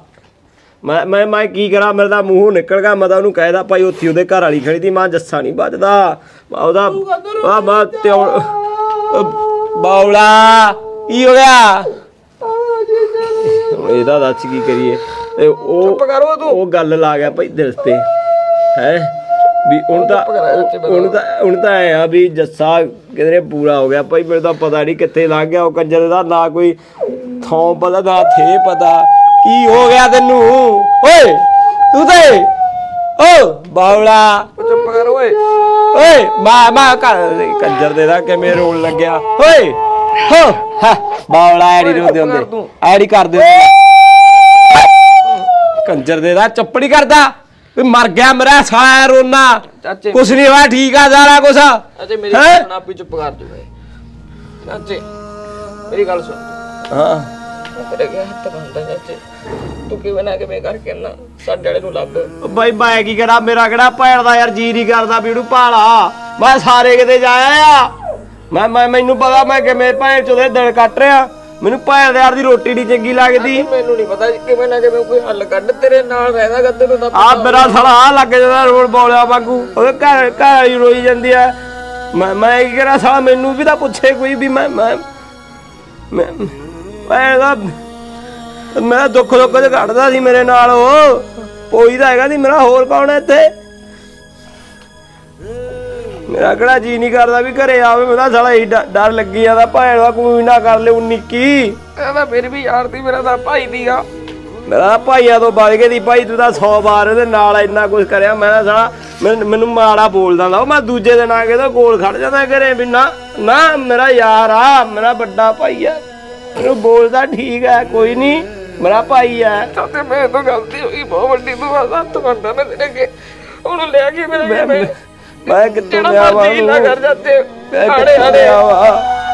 ਮੈਂ ਮੈਂ ਮੈਂ ਕੀ ਕਰਾਂ, ਮੇਰੇ ਤਾਂ ਮੂੰਹੋਂ ਨਿਕਲ ਗਿਆ। ਮੈਂ ਤਾਂ ਉਹਨੂੰ ਕਹਿਦਾ ਭਾਈ ਉੱਥੇ ਉਹਦੇ ਘਰ ਵਾਲੀ ਖੜੀ ਸੀ, ਮੈਂ ਜੱਸਾ ਨਹੀਂ ਬਚਦਾ। ਉਹਦਾ ਆ ਮੈਂ ਤੇ ਬਾਉਲਾ ਕੀ ਹੋ ਗਿਆ? ਇਹਦਾ ਦੱਸ ਕੀ ਕਰੀਏ? ਤੇ ਉਹ ਉਹ ਗੱਲ ਲਾ ਗਿਆ ਭਾਈ ਦਿਲ ਤੇ ਹੈ ਵੀ ਹੁਣ ਤਾਂ ਹੁਣ ਤਾਂ ਹੁਣ ਤਾਂ ਐ ਆ ਵੀ ਜੱਸਾ ਕਿਧਰੇ ਪੂਰਾ ਹੋ ਗਿਆ ਭਾਈ। ਮੈਨੂੰ ਤਾਂ ਪਤਾ ਨਹੀਂ ਕਿੱਥੇ ਲੰਘ ਗਿਆ ਉਹ ਕੰਜਰ ਦਾ, ਨਾ ਕੋਈ ਥੋਂ ਪਤਾ ਨਾ ਥੇ ਪਤਾ। ਕੀ ਹੋ ਗਿਆ ਤੈਨੂੰ ਓਏ? ਤੂੰ ਤੇ ਓ ਬਾਉਲਾ ਚੁੱਪ ਕਰ ਓਏ ਓਏ। ਮੈਂ ਮੈਂ ਕੰਜਰ ਦੇ ਦਾ ਕਿਵੇਂ ਰੋਣ ਲੱਗਿਆ ਓਏ? ਹੋ ਬਾਉਲਾ ਐੜੀ ਰੋਂਦੇ ਹੁੰਦੇ, ਐੜੀ ਕਰਦੇ ਕੰਜਰ ਦੇ ਦਾ। ਚੁੱਪ ਨਹੀਂ ਕਰਦਾ ਵੀ ਮਰ ਗਿਆ ਮੇਰਾ ਸਾਰਾ ਰੋਣਾ। ਕੁਛ ਨਹੀਂ ਹੋਇਆ, ਠੀਕ ਆ ਸਾਰਾ ਕੁਛ। ਚਾਚੇ ਮੇਰੀ ਗੱਲ ਆਪੀ ਚੁੱਪ ਕਰ ਦੂ। ਚਾਚੇ ਮੇਰੀ ਗੱਲ ਸੁਣ। ਹਾਂ ਤੇਰੇ ਅੱਗੇ ਹੱਥ ਬੰਨਦਾ ਚਾਚੇ, ਤੂੰ ਕਿਵੇਂ ਨਾ ਕਿਵੇਂ ਕਰਕੇ ਨਾ ਸਾਡੇ ਵਾਲੇ ਨੂੰ ਲੱਭ। ਬਾਈ ਮੈਂ ਕੀ ਕਰਾਂ, ਮੇਰਾ ਕਿਹੜਾ ਭੈਣ ਦਾ ਯਾਰ ਜੀ ਨਹੀਂ ਕਰਦਾ ਵੀ ਉਹਨੂੰ ਭਾਲਾ। ਮੈਂ ਸਾਰੇ ਕਿਤੇ ਜਾਇਆ ਆ। ਮੈਂ ਮੈਂ ਮੈਨੂੰ ਪਤਾ ਮੈਂ ਕਿਵੇਂ ਭੈਣ ਚੋਦੇ ਦਿਨ ਕੱਟ ਰਿਹਾ। ਮੈਨੂੰ ਭੈਣ ਦੇ ਯਾਰ ਦੀ ਰੋਟੀ ਨਹੀਂ ਚੰਗੀ ਲੱਗਦੀ। ਮੈਨੂੰ ਨਹੀਂ ਪਤਾ ਕਿਵੇਂ ਨਾ ਕਿਵੇਂ ਕੋਈ ਹੱਲ ਕੱਢ, ਤੇਰੇ ਨਾਲ ਰਹਿਦਾ ਗੱਦੇ ਨੂੰ। ਆ ਮੇਰਾ ਸਾਲਾ ਆ ਲੱਗ ਜਾਂਦਾ ਰੋਲ ਬੋਲਿਆ ਵਾਂਗੂ, ਉਹਦੇ ਘਰ ਘਰ ਵਾਲੀ ਰੋਈ ਜਾਂਦੀ ਆ। ਮੈਂ ਮੈਂ ਕੀ ਕਰਾਂ ਸਾਲਾ, ਮੈਨੂੰ ਵੀ ਤਾਂ ਪੁੱਛੇ ਕੋਈ ਵੀ। ਮੈਂ ਮੈਂ ਭੈਣ ਦਾ ਮੈਂ ਦੁੱਖ ਦੁੱਖ ਚ ਕੱਢਦਾ ਸੀ ਮੇਰੇ ਨਾਲ। ਉਹ ਕੋਈ ਤਾਂ ਹੈਗਾ ਸੀ ਮੇਰਾ, ਹੋਰ ਕੌਣ ਹੈ ਇੱਥੇ? ਮੇਰਾ ਕਿਹੜਾ ਜੀ ਨਹੀਂ ਕਰਦਾ ਵੀ ਘਰੇ ਆਵੇ। ਮੇਰਾ ਸਾਲਾ ਇਹੀ ਡਰ ਲੱਗੀ ਜਾਂਦਾ ਭੈਣ ਦਾ ਕੋਈ ਨਾ ਕਰ ਲੈ ਉਨੀ ਕੀ। ਇਹਦਾ ਫਿਰ ਵੀ ਯਾਰ ਦੀ, ਮੇਰਾ ਤਾਂ ਭਾਈ ਦੀਗਾ। ਮੇਰਾ ਭਾਈਆ ਤੋਂ ਵੱਧ ਕੇ ਦੀ ਭਾਈ। ਤੂੰ ਤਾਂ ਸੌ ਵਾਰ ਇਹਦੇ ਨਾਲ ਇੰਨਾ ਕੁਛ ਕਰਿਆ। ਮੈਂ ਤਾਂ ਸਾਲਾ ਮੈਨੂੰ ਮੈਨੂੰ ਮਾੜਾ ਬੋਲਦਾ ਹੁੰਦਾ। ਮੈਂ ਦੂਜੇ ਦਿਨ ਆ ਕੇ ਤਾਂ ਕੋਲ ਖੜ ਜਾਂਦਾ ਘਰੇ ਵੀ ਨਾ ਨਾ ਮੇਰਾ ਯਾਰ ਆ, ਮੇਰਾ ਵੱਡਾ ਭਾਈ ਆ, ਮੈਨੂੰ ਬੋਲਦਾ ਠੀਕ ਹੈ ਕੋਈ ਨਹੀਂ, ਮੇਰਾ ਭਾਈ ਆ। ਤੇ ਮੇਰੇ ਤੋਂ ਗਲਤੀ ਹੋਈ ਬਹੁਤ ਵੱਡੀ। ਤੂੰ ਹੱਥ ਬੰਦਾ ਮੈਂ ਤੇਰੇ ਅੱਗੇ ਉਹਨੂੰ ਲੈ ਕੇ ਮੇਰੇ ਮੈਂ ਕਿੱਥੇ ਲਿਆ ਵਾ ਨਾ ਕਰ ਜਾਂਦੇ ਆੜੇ ਆੜੇ ਆਵਾ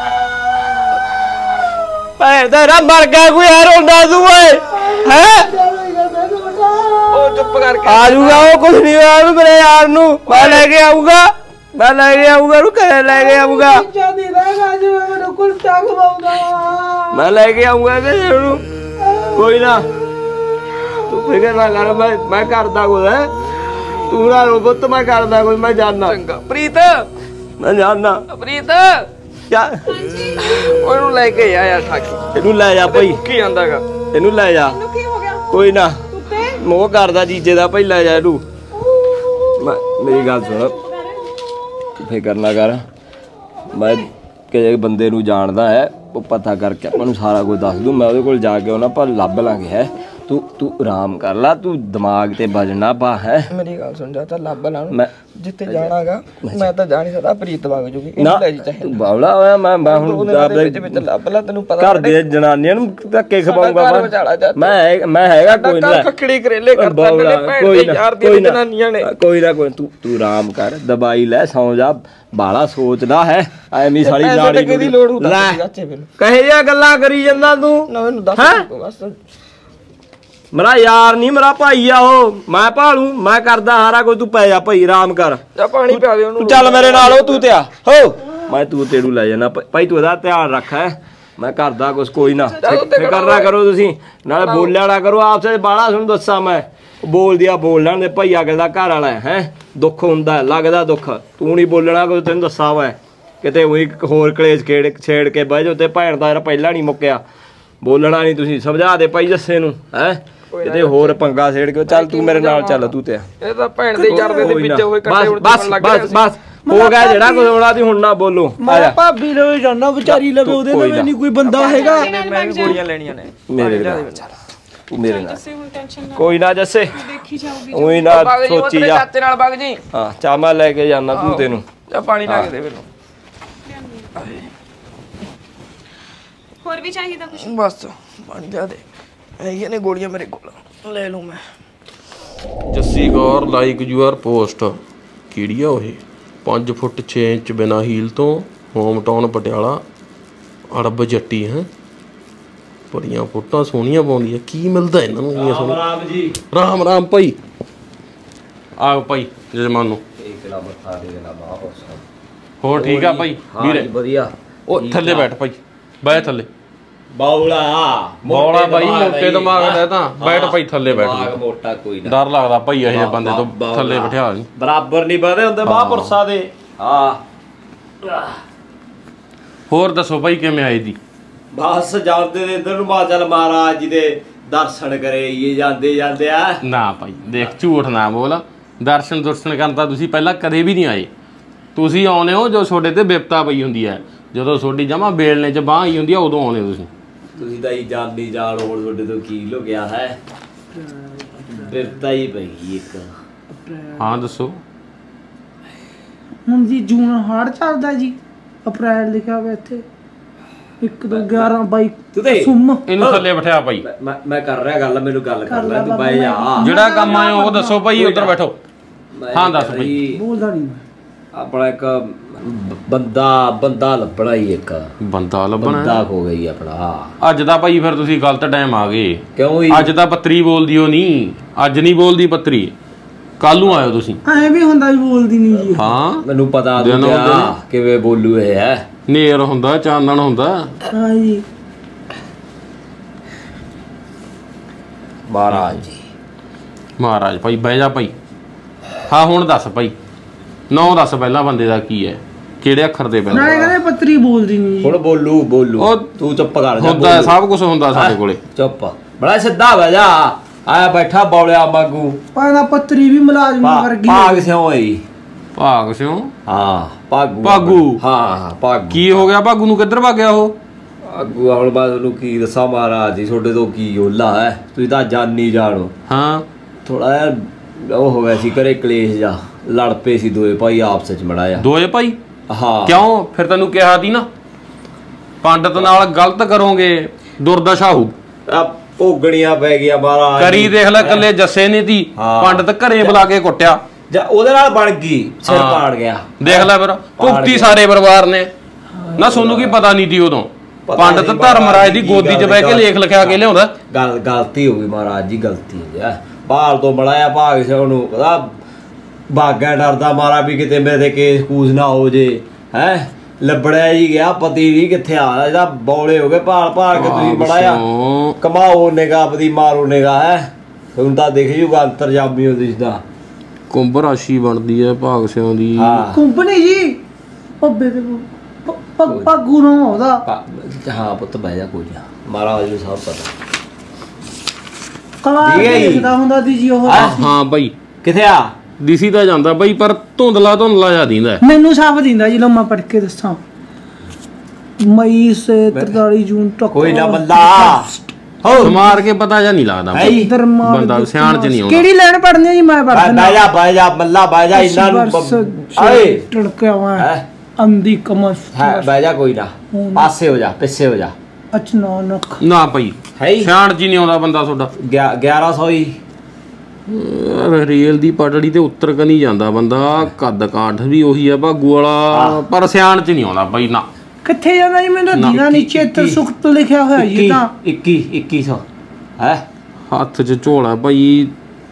ਭੈਣ ਤੇਰਾ ਮਰ ਗਿਆ ਕੋਈ ਯਾਰ ਹੁੰਦਾ ਤੂੰ ਓਏ ਹੈ। ਉਹ ਚੁੱਪ ਕਰਕੇ ਆ ਜੂਗਾ, ਉਹ ਕੁਛ ਨਹੀਂ ਹੋਇਆ ਉਹਨੂੰ ਮੇਰੇ ਯਾਰ ਨੂੰ। ਮੈਂ ਲੈ ਕੇ ਆਊਗਾ, ਮੈਂ ਲੈ ਕੇ ਆਊਗਾ ਉਹਨੂੰ, ਘਰੇ ਲੈ ਕੇ ਆਊਗਾ। ਮੈਂ ਲੈ ਕੇ ਆਊਗਾ ਘਰੇ ਉਹਨੂੰ, ਕੋਈ ਨਾ ਤੂੰ ਫਿਕਰ ਨਾ ਕਰ। ਮੈਂ ਮੈਂ ਕਰਦਾ ਕੁਝ ਹੈ, ਤੂੰ ਨਾ ਰੋ ਪੁੱਤ, ਮੈਂ ਕਰਦਾ ਕੁਝ। ਮੈਂ ਜਾਣਾ ਚੰਗਾ ਪ੍ਰੀਤ, ਮੈਂ ਜਾਣਾ ਪ੍ਰੀਤ। ਕਿਆ ਉਹਨੂੰ ਲੈ ਕੇ ਆ ਯਾਰ ਠਾਕੀ। ਇਹਨੂੰ ਲੈ ਜਾ ਭਾਈ, ਕੀ ਆਂਦਾਗਾ ਇਹਨੂੰ ਲੈ ਜਾ। ਕੀ ਹੋ ਗਿਆ? ਕੋਈ ਨਾ ਮੋਹ ਕਰਦਾ ਜੀਜੇ ਦਾ, ਭਾਈ ਲੈ ਜਾ ਇਹਨੂੰ। ਮੇਰੀ ਗੱਲ ਸੁਣ, ਫਿਕਰ ਨਾ ਕਰ। ਮੈਂ ਕਿਸੇ ਬੰਦੇ ਨੂੰ ਜਾਣਦਾ ਹੈ, ਉਹ ਪਤਾ ਕਰਕੇ ਆਪਾਂ ਨੂੰ ਸਾਰਾ ਕੁਝ ਦੱਸ ਦੂੰ। ਮੈਂ ਉਹਦੇ ਕੋਲ ਜਾ ਕੇ ਉਹਨਾਂ ਆਪਾਂ ਲੱਭ ਲਾਂਗੇ ਹੈ। ਤੂੰ ਤੂੰ ਆਰਾਮ ਕਰ ਲਾ ਤੂੰ ਦਿਮਾਗ ਤੇ ਵੱਜਣਾ ਪਾ ਹੈ ਮੇਰੀ ਗੱਲ ਸੁਣ ਜਾ ਤਾਂ ਲੱਭ ਲਾ ਮੈਂ ਜਿੱਥੇ ਜਾਣਾਗਾ ਮੈਂ ਤਾਂ ਜਾ ਨਹੀਂ ਸਕਦਾ ਪ੍ਰੀਤ ਵਗ ਜੂਗੀ ਨਾ ਲੈ ਜੀ ਚਾਹੇ ਤੂੰ ਬਾਵਲਾ ਹੋਇਆ ਮੈਂ ਮੈਂ ਹੁਣ ਆਪਦੇ ਵਿੱਚ ਵਿੱਚ ਲੱਭ ਲਾ ਤੈਨੂੰ ਪਤਾ ਘਰ ਦੇ ਜਨਾਨੀਆਂ ਨੂੰ ਧੱਕੇ ਖਵਾਉਂਗਾ ਘਰ ਵਿਚਾਲਾ ਜਾ ਮੈਂ ਮੈਂ ਹੈਗਾ ਕੋਈ ਨਾ ਖੱਖੜੀ ਕਰੇਲੇ ਕਰਦਾ ਮੇਰੇ ਭੈਣ ਦੇ ਯਾਰ ਦੀਆਂ ਜਨਾਨੀਆਂ ਨੇ ਕੋਈ ਨਾ ਕੋਈ ਤੂੰ ਤੂੰ ਆਰਾਮ ਕਰ ਦਵਾਈ ਲੈ ਸੌਂ ਜਾ ਬਾਲਾ ਸੋਚਦਾ ਹੈ ਐਵੇਂ ਸਾਲੀ ਨਾੜੀ ਦੀ ਲੋੜ ਹੁੰਦਾ ਚਾਚੇ ਫਿਰ ਕਹੇ ਜਿਹਾ ਗੱਲਾਂ ਕਰੀ ਜਾਂਦਾ ਤੂੰ ਨਾ ਮੈਨੂੰ ਦੱਸ ਬਸ ਮੇਰਾ ਯਾਰ ਨਹੀਂ ਮੇਰਾ ਭਾਈ ਆ ਉਹ ਮੈਂ ਭਾਲੂ ਮੈਂ ਕਰਦਾ ਸਾਰਾ ਕੁਝ ਤੂੰ ਪੈ ਜਾ ਭਾਈ ਆਰਾਮ ਕਰ ਜਾ ਪਾਣੀ ਪਿਆ ਦੇ ਉਹਨੂੰ ਤੂੰ ਚੱਲ ਮੇਰੇ ਨਾਲ ਉਹ ਤੂੰ ਤੇ ਆ ਹੋ ਮੈਂ ਤੂੰ ਤੇੜੂ ਲੈ ਜਾਣਾ ਭਾਈ ਤੂੰ ਇਹਦਾ ਧਿਆਨ ਰੱਖ ਹੈ ਮੈਂ ਕਰਦਾ ਕੁਛ ਕੋਈ ਨਾ ਫਿਕਰ ਨਾ ਕਰੋ ਤੁਸੀਂ ਨਾਲੇ ਬੋਲਿਆ ਵਾਲਾ ਕਰੋ ਆਪਸ ਵਿੱਚ ਬਾਲਾ ਤੁਹਾਨੂੰ ਦੱਸਾਂ ਮੈਂ ਬੋਲਦੀ ਆ ਬੋਲ ਲੈਣ ਦੇ ਭਾਈ ਅਗਲ ਦਾ ਘਰ ਵਾਲਾ ਹੈ ਦੁੱਖ ਹੁੰਦਾ ਲੱਗਦਾ ਦੁੱਖ ਤੂੰ ਨਹੀਂ ਬੋਲਣਾ ਕੁਝ ਤੈਨੂੰ ਦੱਸਾਂ ਵਾ ਕਿਤੇ ਉਹੀ ਹੋਰ ਕਲੇਸ਼ ਖੇੜ ਛੇੜ ਕੇ ਬਹਿ ਜਾਓ ਤੇ ਭੈਣ ਦਾ ਪਹਿਲਾਂ ਨਹੀਂ ਮੁੱਕਿਆ ਬੋਲਣਾ ਨਹੀਂ ਤੁਸੀਂ ਸਮਝਾ ਦੇ ਭਾਈ ਜੱਸੇ ਨੂੰ ਹੈ ਕਿਤੇ ਹੋਰ ਪੰਗਾ ਛੇੜ ਕੇ ਚੱਲ ਤੂੰ ਮੇਰੇ ਨਾਲ ਚੱਲ ਤੂੰ ਤੇ ਇਹ ਤਾਂ ਭੈਣ ਦੇ ਯਾਰ ਦੇ ਵਿੱਚ ਹੋਏ ਕੱਟੇ ਹੁਣ ਬਸ ਬਸ ਬਸ ਹੋ ਗਿਆ ਜਿਹੜਾ ਕੁਝ ਹੋਣਾ ਤੇ ਹੁਣ ਨਾ ਬੋਲੋ ਆ ਜਾ ਭਾਬੀ ਲਵੇ ਜਾਣਾ ਵਿਚਾਰੀ ਲਵੇ ਉਹਦੇ ਲਵੇ ਨਹੀਂ ਕੋਈ ਬੰਦਾ ਹੈਗਾ ਮੈਂ ਵੀ ਗੋਲੀਆਂ ਲੈਣੀਆਂ ਨੇ ਮੇਰੇ ਨਾਲ ਤੂੰ ਮੇਰੇ ਨਾਲ ਜੱਸੇ ਹੁਣ ਟੈਨਸ਼ਨ ਨਾ ਕੋਈ ਨਾ ਜੱਸੇ ਦੇਖੀ ਜਾਊਗੀ ਉਹੀ ਨਾ ਸੋਚੀ ਜਾ ਚਾਚੇ ਨਾਲ ਵਗ ਜੀ ਹਾਂ ਚਾਮਾ ਲੈ ਕੇ ਜਾਣਾ ਤੂੰ ਤੈਨੂੰ ਜਾ ਪਾਣੀ ਲਾ ਕੇ ਦੇ ਮੈਨੂੰ ਹੋਰ ਵੀ ਚਾਹੀਦਾ ਕੁਝ ਬਸ ਪਾਣੀ ਲਿਆ ਦੇ ਹੈਗੀਆਂ ਨੇ ਗੋਲੀਆਂ ਮੇਰੇ ਕੋਲ ਲੈ ਲੂੰ ਮੈਂ ਜੱਸੀ ਗੌਰ ਲਾਈਕ ਯੂਅਰ ਪੋਸਟ ਕਿਹੜੀ ਆ ਉਹ ਪੰਜ ਫੁੱਟ ਛੇ ਇੰਚ ਬਿਨਾ ਹੀਲ ਤੋਂ ਹੋਮ ਟਾਊਨ ਪਟਿਆਲਾ ਅੜਬ ਜੱਟੀ ਹੈ ਬੜੀਆਂ ਫੋਟੋਆਂ ਸੋਹਣੀਆਂ ਪਾਉਂਦੀ ਆ ਕੀ ਮਿਲਦਾ ਇਹਨਾਂ ਨੂੰ ਇੰਨੀਆਂ ਸੋਹਣੀਆਂ ਰਾਮ ਜੀ ਰਾਮ ਰਾਮ ਭਾਈ ਆਓ ਭਾਈ ਜਜਮਾਨ ਨੂੰ ਇੱਕ ਲਾ ਮੱਥਾ ਦੇ ਦੇਣਾ ਬਾਹਰ ਹੋਰ ਠੀਕ ਆ ਭਾਈ ਵੀਰੇ ਵਧੀਆ ਉਹ ਥੱਲੇ ਬੈਠ ਭਾਈ ਬੈ ਥੱਲੇ ਬਾਉਲਾ ਬੌਲਾ ਭਾਈ ਮੋਟੇ ਦਿਮਾਗ ਦਾ ਤਾਂ ਬੈਠ ਭਾਈ ਥੱਲੇ ਬੈਠ ਦਿਮਾਗ ਮੋਟਾ ਕੋਈ ਨਾ ਡਰ ਲੱਗਦਾ ਭਾਈ ਇਹ ਜਿਹੇ ਬੰਦੇ ਤੋਂ ਥੱਲੇ ਬਿਠਾ ਨਹੀਂ ਬਰਾਬਰ ਨਹੀਂ ਬਦੇ ਹੁੰਦੇ ਮਹਾਂਪੁਰਸ਼ਾਂ ਦੇ ਹਾਂ ਹੋਰ ਦੱਸੋ ਭਾਈ ਕਿਵੇਂ ਆਏ ਦੀ ਬਸ ਜਾਂਦੇ ਨੇ ਇਧਰ ਨੂੰ ਮਾ ਚੱਲ ਮਹਾਰਾਜ ਜੀ ਦੇ ਦਰਸ਼ਨ ਕਰੇ ਇਹ ਜਾਂਦੇ ਜਾਂਦੇ ਆ ਨਾ ਭਾਈ ਦੇਖ ਝੂਠ ਨਾ ਬੋਲ ਦਰਸ਼ਨ ਦੁਰਸ਼ਨ ਕਰਨ ਤਾਂ ਤੁਸੀਂ ਪਹਿਲਾਂ ਕਦੇ ਵੀ ਨਹੀਂ ਆਏ ਤੁਸੀਂ ਆਉਨੇ ਹੋ ਜੋ ਤੁਹਾਡੇ ਤੇ ਬਿਪਤਾ ਪਈ ਹੁੰਦੀ ਹੈ ਜਦੋਂ ਤੁਹਾਡੀ ਜਮਾ ਬੇਲਣੇ 'ਚ ਬਾਂਹ ਆਈ ਹੁੰਦੀ ਆ ਉਦੋਂ ਆਉਨੇ ਤੁਸੀਂ ਤੁਸੀਂ ਤਾਂ ਹੀ ਜਾਨੀ ਜਾਣ ਹੋਰ ਤੁਹਾਡੇ ਤੋਂ ਕੀ ਲੁਕਿਆ ਹੈ ਬਿਪਤਾ ਹੀ ਪਈ ਇੱਕ ਹਾਂ ਦੱਸੋ ਹੁਣ ਜੀ ਜੂਨ ਹਾੜ ਚੱਲਦਾ ਜੀ ਅਪ੍ਰੈਲ ਲਿਖਿਆ ਹੋਇਆ ਇੱਥੇ ਇੱਕ ਦੋ ਗਿਆਰਾਂ ਬਾਈ ਸੁਮ ਇਹਨੂੰ ਥੱਲੇ ਬਿਠਾ ਭਾਈ ਮੈਂ ਮੈਂ ਕਰ ਰਿਹਾ ਗੱਲ ਮੈਨੂੰ ਗੱਲ ਕਰ ਲੈ ਤੂੰ ਬਾਈ ਜਾ ਜਿਹੜਾ ਕੰਮ ਆਇਆ ਉਹ ਦੱਸੋ ਭਾਈ ਉੱਧਰ ਬੈਠੋ ਹਾਂ ਦੱਸ ਭਾਈ ਬੋਲਦਾ ਨਹੀਂ ਆਪਣਾ ਇੱਕ ਬੰਦਾ ਬੰਦਾ ਲੱਭਣਾ ਹੀ ਇੱਕ ਬੰਦਾ ਲੱਭਣਾ ਬੰਦਾ ਹੋ ਗਈ ਆਪਣਾ ਅੱਜ ਦਾ ਭਾਈ ਫਿਰ ਤੁਸੀਂ ਗਲਤ ਟਾਈਮ ਆ ਗਏ ਕਿਉਂ ਅੱਜ ਤਾਂ ਪੱਤਰੀ ਬੋਲਦੀ ਹੋ ਨਹੀਂ ਅੱਜ ਨਹੀਂ ਬੋਲਦੀ ਪੱਤਰੀ ਕੱਲ ਨੂੰ ਆਇਓ ਤੁਸੀਂ ਐ ਵੀ ਹੁੰਦਾ ਵੀ ਬੋਲਦੀ ਨਹੀਂ ਜੀ ਹਾਂ ਮੈਨੂੰ ਪਤਾ ਦੁਨੀਆ ਕਿਵੇਂ ਬੋਲੂ ਇਹ ਹੈ ਨੇਰ ਹੁੰਦਾ ਚਾਨਣ ਹੁੰਦਾ ਹਾਂ ਜੀ ਮਹਾਰਾਜ ਜੀ ਮਹਾਰਾਜ ਭਾਈ ਬਹਿ ਜਾ ਭਾਈ ਹਾਂ ਹੁਣ ਦੱਸ ਭਾਈ ਨੌ ਦੱਸ ਪਹਿਲਾਂ ਬੰਦੇ ਦਾ ਕੀ ਹੈ ਕਿਹੜੇ ਅੱਖਰ ਦੇ ਪਹਿਲਾਂ ਨਾ ਕਹਿੰਦੇ ਪੱਤਰੀ ਬੋਲਦੀ ਨਹੀਂ ਹੁਣ ਬੋਲੂ ਬੋਲੂ ਤੂੰ ਚੁੱਪ ਕਰ ਜਾ ਹੁੰਦਾ ਸਭ ਕੁਝ ਹੁੰਦਾ ਸਾਡੇ ਕੋਲੇ ਚੁੱਪ ਬੜਾ ਸਿੱਧਾ ਬਹਿ ਜਾ ਆਇਆ ਬੈਠਾ ਬੌਲਿਆ ਮਾਗੂ ਪਾਣਾ ਪੱਤਰੀ ਵੀ ਮੁਲਾਜ਼ਮ ਵਰਗੀ ਭਾਗ ਸਿਓ ਹੋਈ ਭਾਗ ਸਿਓ ਹਾਂ ਭਾਗੂ ਭਾਗੂ ਹਾਂ ਭਾਗੂ ਕੀ ਹੋ ਗਿਆ ਭਾਗੂ ਨੂੰ ਕਿੱਧਰ ਭੱਗ ਗਿਆ ਉਹ ਭਾਗੂ ਹੁਣ ਬਾਅਦ ਉਹਨੂੰ ਕੀ ਦੱਸਾਂ ਮਹਾਰਾਜ ਜੀ ਤੁਹਾਡੇ ਤੋਂ ਕੀ ਓਲਾ ਹੈ ਤੁਸੀਂ ਤਾਂ ਜਾਨੀ ਜਾਣੋ ਹਾਂ ਥੋੜਾ ਜਿਹਾ ਉਹ ਹੋ ਗਿਆ ਸੀ ਘਰੇ ਕਲੇਸ਼ ਜਾ ਲੜ ਪਏ ਸੀ ਦੋਏ ਭਾਈ ਆਪਸ ਵਿੱਚ ਮੜਾਇਆ ਦੋਏ ਭਾਈ ਹਾਂ ਕਿਉਂ ਫਿਰ ਤੈਨੂੰ ਕਿਹਾ ਸੀ ਨਾ ਪੰਡਤ ਨਾਲ ਗਲਤ ਕਰੋਗੇ ਦੁਰਦਸ਼ਾ ਹੋਊ ਆ ਭੋਗਣੀਆਂ ਪੈ ਗਿਆ ਮਹਾਰਾਜ ਕਰੀ ਦੇਖ ਲੈ ਕੱਲੇ ਜੱਸੇ ਨੇ ਤੀ ਪੰਡਤ ਘਰੇ ਬੁਲਾ ਕੇ ਕੁੱਟਿਆ ਜਾਂ ਉਹਦੇ ਨਾਲ ਬਣ ਗਈ ਸਿਰ ਪਾੜ ਗਿਆ ਦੇਖ ਲੈ ਫਿਰ ਭੁਗਤੀ ਸਾਰੇ ਪਰਿਵਾਰ ਨੇ ਨਾ ਸੋਨੂੰ ਕੀ ਪਤਾ ਨਹੀਂ ਤੀ ਉਦੋਂ ਪੰਡਤ ਧਰਮਰਾਜ ਦੀ ਗੋਦੀ 'ਚ ਬਹਿ ਕੇ ਲੇਖ ਲਿਖਿਆ ਕੇ ਲਿਆਉਂਦਾ ਗੱਲ ਗਲਤੀ ਹੋ ਗਈ ਮਹਾਰਾਜ ਜੀ ਗਲਤੀ ਹੋ ਗਿਆ ਬਾਹਰ ਤੋਂ ਬੜਾਇਆ ਭਾਗ ਸੇ ਉਹਨੂੰ ਪਤਾ ਬਾਗਾ ਡਰਦਾ ਮਾਰਾ ਵੀ ਕਿਤੇ ਮੇਰੇ ਤੇ ਕੇਸ ਕੂਸ ਨਾ ਹੋ ਜੇ ਹੈ ਲੱਭੜਿਆ ਜੀ ਗਿਆ ਪਤੀ ਵੀ ਕਿੱਥੇ ਆ ਇਹਦਾ ਬੌਲੇ ਹੋ ਗਏ ਭਾਲ ਭਾਲ ਕੇ ਤੁਸੀਂ ਬੜਾਇਆ ਕਮਾਓ ਨਿਗਾਹ ਆਪਦੀ ਮਾਰੋ ਨਿਗਾਹ ਹੈ ਹੁਣ ਤਾਂ ਦੇਖ ਜੂਗਾ ਅੰਤਰਜਾਮੀ ਹੋ ਦਿਸਦਾ ਕੁੰਭ ਰਾਸ਼ੀ ਬਣਦੀ ਹੈ ਭਾਗ ਸਿਆਂ ਦੀ ਕੁੰਭ ਨਹੀਂ ਜੀ ਪੱਬੇ ਤੇ ਪੱਗੂ ਨਾ ਉਹਦਾ ਹਾਂ ਪੁੱਤ ਬਹਿ ਜਾ ਕੋਈ ਨਾ ਮਹਾਰਾਜ ਨੂੰ ਸਭ ਪਤਾ ਕਲਾ ਦੇਖਦਾ ਹੁੰਦਾ ਦੀ ਜੀ ਉਹ ਹਾਂ ਬਾਈ ਕਿੱਥੇ ਆ ਦਿਸੀ ਤਾਂ ਜਾਂਦਾ ਬਾਈ ਪਰ ਧੁੰਦਲਾ ਧੁੰਦਲਾ ਜਾ ਦਿੰਦਾ ਮੈਨੂੰ ਸਾਫ ਦਿੰਦਾ ਜੀ ਲੰਮਾ ਪੜ ਕੇ ਦੱਸਾਂ ਮਈ ਸੇ ਤਰਤਾਲੀ ਜੂਨ ਤੱਕ ਕੋਈ ਨਾ ਬੰਦਾ ਮਾਰ ਕੇ ਪਤਾ ਜਾਂ ਨਹੀਂ ਲੱਗਦਾ ਇੱਧਰ ਮਾਰ ਬੰਦਾ ਸਿਆਣ ਚ ਨਹੀਂ ਆਉਂਦਾ ਕਿਹੜੀ ਲੈਣ ਪੜਨੀ ਆ ਜੀ ਮੈਂ ਪੜ ਦਿੰਦਾ ਬਹਿ ਜਾ ਬਹਿ ਜਾ ਮੱਲਾ ਬਹਿ ਜਾ ਇਹਨਾਂ ਨੂੰ ਆਏ ਟੜਕਿਆ ਵਾ ਅੰਦੀ ਕਮਸ ਹੈ ਬਹਿ ਜਾ ਕੋਈ ਨਾ ਪਾਸੇ ਹੋ ਜਾ ਪਿੱਛੇ ਹੋ ਜਾ ਅਚਨਾ ਨਖ ਨਾ ਭਾਈ ਸਿਆਣ ਚ ਨਹੀਂ ਆਉਂਦਾ ਬੰਦਾ ਤੁਹਾਡਾ ਗਿਆਰਾਂ ਸੌ ਹੀ ਰੇਲ ਦੀ ਪਟੜੀ ਤੇ ਉੱਤਰ ਕ ਨਹੀਂ ਜਾਂਦਾ ਬੰਦਾ ਕੱਦ ਕਾਠ ਵੀ ਉਹੀ ਆ ਭਾਗੂ ਵਾਲਾ ਪਰ ਸਿਆਣ ਚ ਨਹੀਂ ਆਉਂਦਾ ਬਾਈ ਨਾ ਕਿੱਥੇ ਜਾਂਦਾ ਜੀ ਮੈਨੂੰ ਦੀਨਾ ਨੀਚੇ ਤੇ ਸੁਖਤ ਲਿਖਿਆ ਹੋਇਆ ਜੀ ਤਾਂ ਇੱਕੀ ਇੱਕੀ ਸੌ ਹੈ ਹੱਥ 'ਚ ਝੋਲਾ ਭਾਈ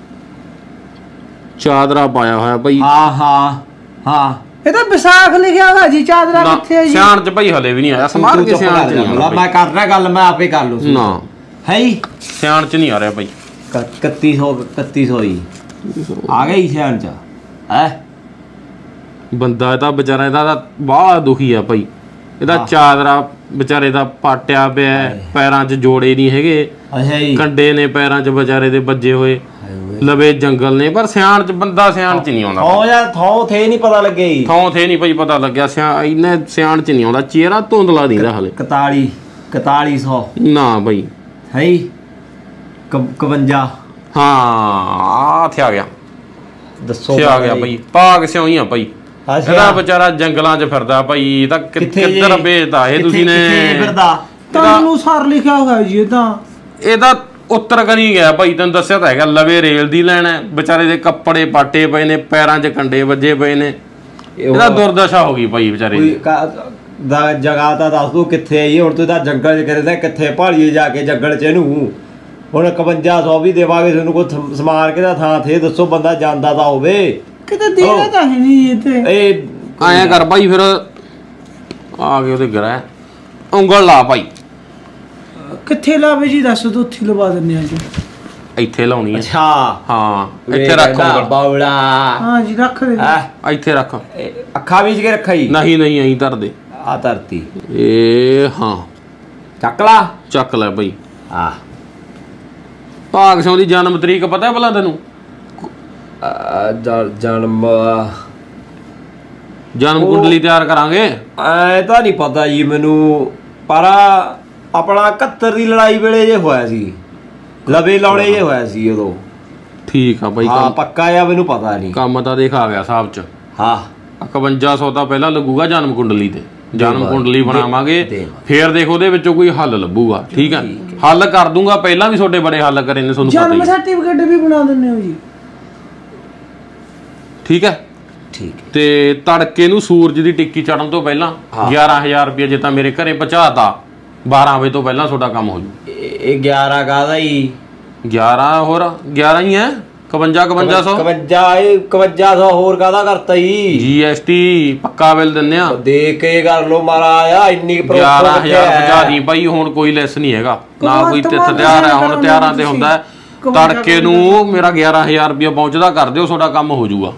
ਚਾਦਰਾ ਪਾਇਆ ਹੋਇਆ ਭਾਈ ਹਾਂ ਹਾਂ ਹਾਂ ਇਹ ਤਾਂ ਵਿਸਾਖ ਲਿਖਿਆ ਹੋਇਆ ਜੀ ਚਾਦਰਾ ਕਿੱਥੇ ਹੈ ਜੀ ਸਿਆਣ ਚ ਭਾਈ ਹਲੇ ਵੀ ਨਹੀਂ ਆਇਆ ਸਮਾਰ ਕੇ ਸਿਆਣ ਚ ਨਹੀਂ ਆਉਂਦਾ ਮੈਂ ਕਰਦਾ ਗੱਲ ਮੈਂ ਆਪੇ ਕਰ ਲੂ ਨਾ ਹੈ ਸਿਆਣ ਚ ਨਹੀਂ ਆ ਰਿਹਾ ਭਾਈ ਇਕੱਤੀ ਸੌ ਇਕੱਤੀ ਸੌ ਹੀ ਆ ਗਈ ਸਿਆਣ ਚ ਹੈ ਬੰਦਾ ਇਹਦਾ ਵਿਚਾਰਾ ਇਹਦਾ ਬਾਹਲਾ ਦੁਖੀ ਆ ਭਾਈ ਇਹਦਾ ਚਾਦਰਾ ਵਿਚਾਰੇ ਦਾ ਪਾਟਿਆ ਪਿਆ ਪੈਰਾਂ 'ਚ ਜੋੜੇ ਨਹੀਂ ਹੈਗੇ ਕੰਡੇ ਨੇ ਪੈਰਾਂ 'ਚ ਵਿਚਾਰੇ ਦੇ ਵੱਜੇ ਹੋਏ ਲਵੇ ਜੰਗਲ ਨੇ ਪਰ ਸਿਆਣ 'ਚ ਬੰਦਾ ਸਿਆਣ 'ਚ ਨਹੀਂ ਆਉਂਦਾ ਥੋਂ ਯਾਰ ਥੋਂ ਥੇ ਨਹੀਂ ਪਤਾ ਲੱਗੇ ਥੋਂ ਥੇ ਨਹੀਂ ਭਾਈ ਪਤਾ ਲੱਗਿਆ ਸਿਆ ਇਹਨੇ ਸਿਆਣ 'ਚ ਨਹੀਂ ਆਉਂਦਾ ਚਿਹਰਾ ਧੁੰਦਲਾ ਦਿੰਦਾ ਹਲੇ ਇਕਤਾਲੀ ਇਕਤਾਲੀ ਸੌ ਨਾ ਭਾਈ ਹੈ ਇਕਵੰਜਾ ਹਾਂ ਆ ਥੇ ਆ ਗਿਆ ਦੱਸੋ ਆ ਗਿਆ ਭਾਈ ਭਾਗ ਸਿਉਂ ਹੀ ਆ ਭਾਈ ਇਹਦਾ ਵਿਚਾਰਾ ਜੰਗਲਾਂ 'ਚ ਫਿਰਦਾ ਭਾਈ ਤਾਂ ਕਿੱਧਰ ਭੇਜਦਾ ਇਹ ਤੁਸੀਂ ਨੇ ਫਿਰਦਾ ਤੁਹਾਨੂੰ ਸਾਰ ਲਿਖਿਆ ਹੋਇਆ ਜੀ ਇਹ ਤਾਂ ਇਹਦਾ ਉੱਤਰ ਕਰੀ ਗਿਆ ਭਾਈ ਤੈਨੂੰ ਦੱਸਿਆ ਤਾਂ ਹੈਗਾ ਲਵੇ ਰੇਲ ਦੀ ਲੈਣਾ ਵਿਚਾਰੇ ਦੇ ਕੱਪੜੇ ਪਾਟੇ ਪਏ ਨੇ ਪੈਰਾਂ 'ਚ ਕੰਡੇ ਵੱਜੇ ਪਏ ਨੇ ਇਹਦਾ ਦੁਰਦਸ਼ਾ ਹੋ ਗਈ ਭਾਈ ਵਿਚਾਰੇ ਦੀ ਦਾ ਜਗ੍ਹਾ ਤਾਂ ਦੱਸ ਦੂ ਕਿੱਥੇ ਆਈ ਹੁਣ ਤੂੰ ਤਾਂ ਜੰਗਲ 'ਚ ਕਰਦਾ ਕਿੱਥੇ ਭਾਲੀਏ ਜਾ ਕੇ ਜੰਗਲ 'ਚ ਇਹਨੂੰ ਹੁਣ ਇਕਵੰਜਾ ਸੌ ਵੀ ਦੇਵਾਂਗੇ ਤੁਹਾਨੂੰ ਕੋਈ ਸਮਾਰ ਕੇ ਦਾ ਥਾਂ ਥੇ ਦੱਸੋ ਬੰਦਾ ਜਾਂਦਾ ਤਾਂ ਹੋਵੇ ਕਿਤੇ ਦੇਣਾ ਤਾਂ ਹੈ ਨਹੀਂ ਇਹ ਤੇ ਇਹ ਆਇਆ ਕਰ ਭਾਈ ਫਿਰ ਆ ਗਏ ਉਹਦੇ ਗਰਾ ਉਂਗਲ ਲਾ ਭਾਈ ਕਿੱਥੇ ਲਾਵੇ ਜੀ ਦੱਸ ਦੋ ਉੱਥੇ ਲਵਾ ਦਿੰਨੇ ਆ ਜੀ ਇੱਥੇ ਲਾਉਣੀ ਹੈ ਅੱਛਾ ਹਾਂ ਇੱਥੇ ਰੱਖ ਉਂਗਲ ਬਾਉਲਾ ਹਾਂ ਜੀ ਰੱਖ ਦੇ ਹਾਂ ਇੱਥੇ ਰੱਖ ਅੱਖਾਂ ਵਿੱਚ ਕੇ ਰੱਖਾ ਹੀ ਨਹੀਂ ਨਹੀਂ ਐਂ ਧਰ ਦੇ ਆ ਧਰਤੀ ਇਹ ਹਾਂ ਚੱਕ ਲਾ ਚੱਕ ਲੈ ਭਾਈ ਆ ਭਾਗ ਸਿੰਘ ਦੀ ਜਨਮ ਤਰੀਕ ਪਤਾ ਭਲਾ ਤੈਨੂੰ ਜਨਮ ਜਨਮ ਕੁੰਡਲੀ ਤਿਆਰ ਕਰਾਂਗੇ ਐ ਤਾਂ ਨਹੀਂ ਪਤਾ ਜੀ ਮੈਨੂੰ ਪਰ ਆਪਣਾ ਇਕਹੱਤਰ ਦੀ ਲੜਾਈ ਵੇਲੇ ਜੇ ਹੋਇਆ ਸੀ ਲਵੇ ਲਾਉਣੇ ਜੇ ਹੋਇਆ ਸੀ ਉਦੋਂ ਠੀਕ ਆ ਬਾਈ ਹਾਂ ਪੱਕਾ ਆ ਮੈਨੂੰ ਪਤਾ ਨਹੀਂ ਕੰਮ ਤਾਂ ਦੇਖ ਆ ਗਿਆ ਸਾਹਿਬ ਚ ਹਾਂ ਇਕਵੰਜਾ ਸੌ ਤਾਂ ਪਹਿਲਾਂ ਲੱਗੂਗਾ ਜਨਮ ਕੁੰਡਲੀ ਤੇ ਜਨਮ ਕੁੰਡਲੀ ਬਣਾਵਾਂਗੇ ਫੇਰ ਦੇਖ ਉਹਦੇ ਵਿੱਚੋਂ ਕੋਈ ਹੱਲ ਲੱਭੂਗਾ ਠੀਕ ਹੈ ਹੱਲ ਕਰ ਦੂੰਗਾ ਪਹਿਲਾਂ ਵੀ ਤੁਹਾਡੇ ਬੜੇ ਹੱਲ ਕਰੇ ਨੇ ਤੁਹਾਨੂੰ ਪਤਾ ਹੀ ਜਨਮ ਸਰਟੀਫਿਕੇਟ ਵੀ ਬਣਾ ਦਿੰਦੇ ਹੋ ਜੀ ਠੀਕ ਹੈ ਠੀਕ ਤੇ ਤੜਕੇ ਨੂੰ ਸੂਰਜ ਦੀ ਟਿੱਕੀ ਚੜਨ ਤੋਂ ਪਹਿਲਾਂ ਗਿਆਰਾਂ ਹਜ਼ਾਰ ਰੁਪਏ ਜੇ ਤਾਂ ਮੇਰੇ ਘਰੇ ਪਹੁੰਚਾਤਾ ਬਾਰਾਂ ਵਜੇ ਤੋਂ ਪਹਿਲਾਂ ਤੁਹਾਡਾ ਕੰਮ ਹੋ ਜੂ ਇਹ ਗਿਆਰਾਂ ਕਾਹਦਾ ਹੀ ਗਿਆਰਾਂ ਹੋਰ ਗਿਆਰਾਂ ਹੀ ਹੈ ਇਕਵੰਜਾ ਇਕਵੰਜਾ ਸੌ ਇਕਵੰਜਾ ਇਹ ਇਕਵੰਜਾ ਸੌ ਹੋਰ ਕਾਹਦਾ ਕਰਤਾ ਜੀ ਜੀ ਐਸ ਟੀ ਪੱਕਾ ਬਿੱਲ ਦਿੰਨੇ ਆ ਦੇ ਕੇ ਕਰ ਲੋ ਮਾਰਾ ਆ ਇੰਨੀ ਗਿਆਰਾਂ ਹਜ਼ਾਰ ਪਹੁੰਚਾ ਦੀ ਭਾਈ ਹੁਣ ਕੋਈ ਲੈਸ ਨਹੀਂ ਹੈਗਾ ਨਾ ਕੋਈ ਤਿੱਥ ਤਿਆਰ ਹੈ ਹੁਣ ਤਿਆਰਾਂ ਤੇ ਹੁੰਦਾ ਤੜਕੇ ਨੂੰ ਮੇਰਾ ਗਿਆਰਾਂ ਹਜ਼ਾਰ ਰੁਪਏ ਪਹੁੰਚਦਾ ਕਰ ਦਿਓ ਤੁਹਾਡਾ ਕੰਮ ਹੋ ਜਾਊਗਾ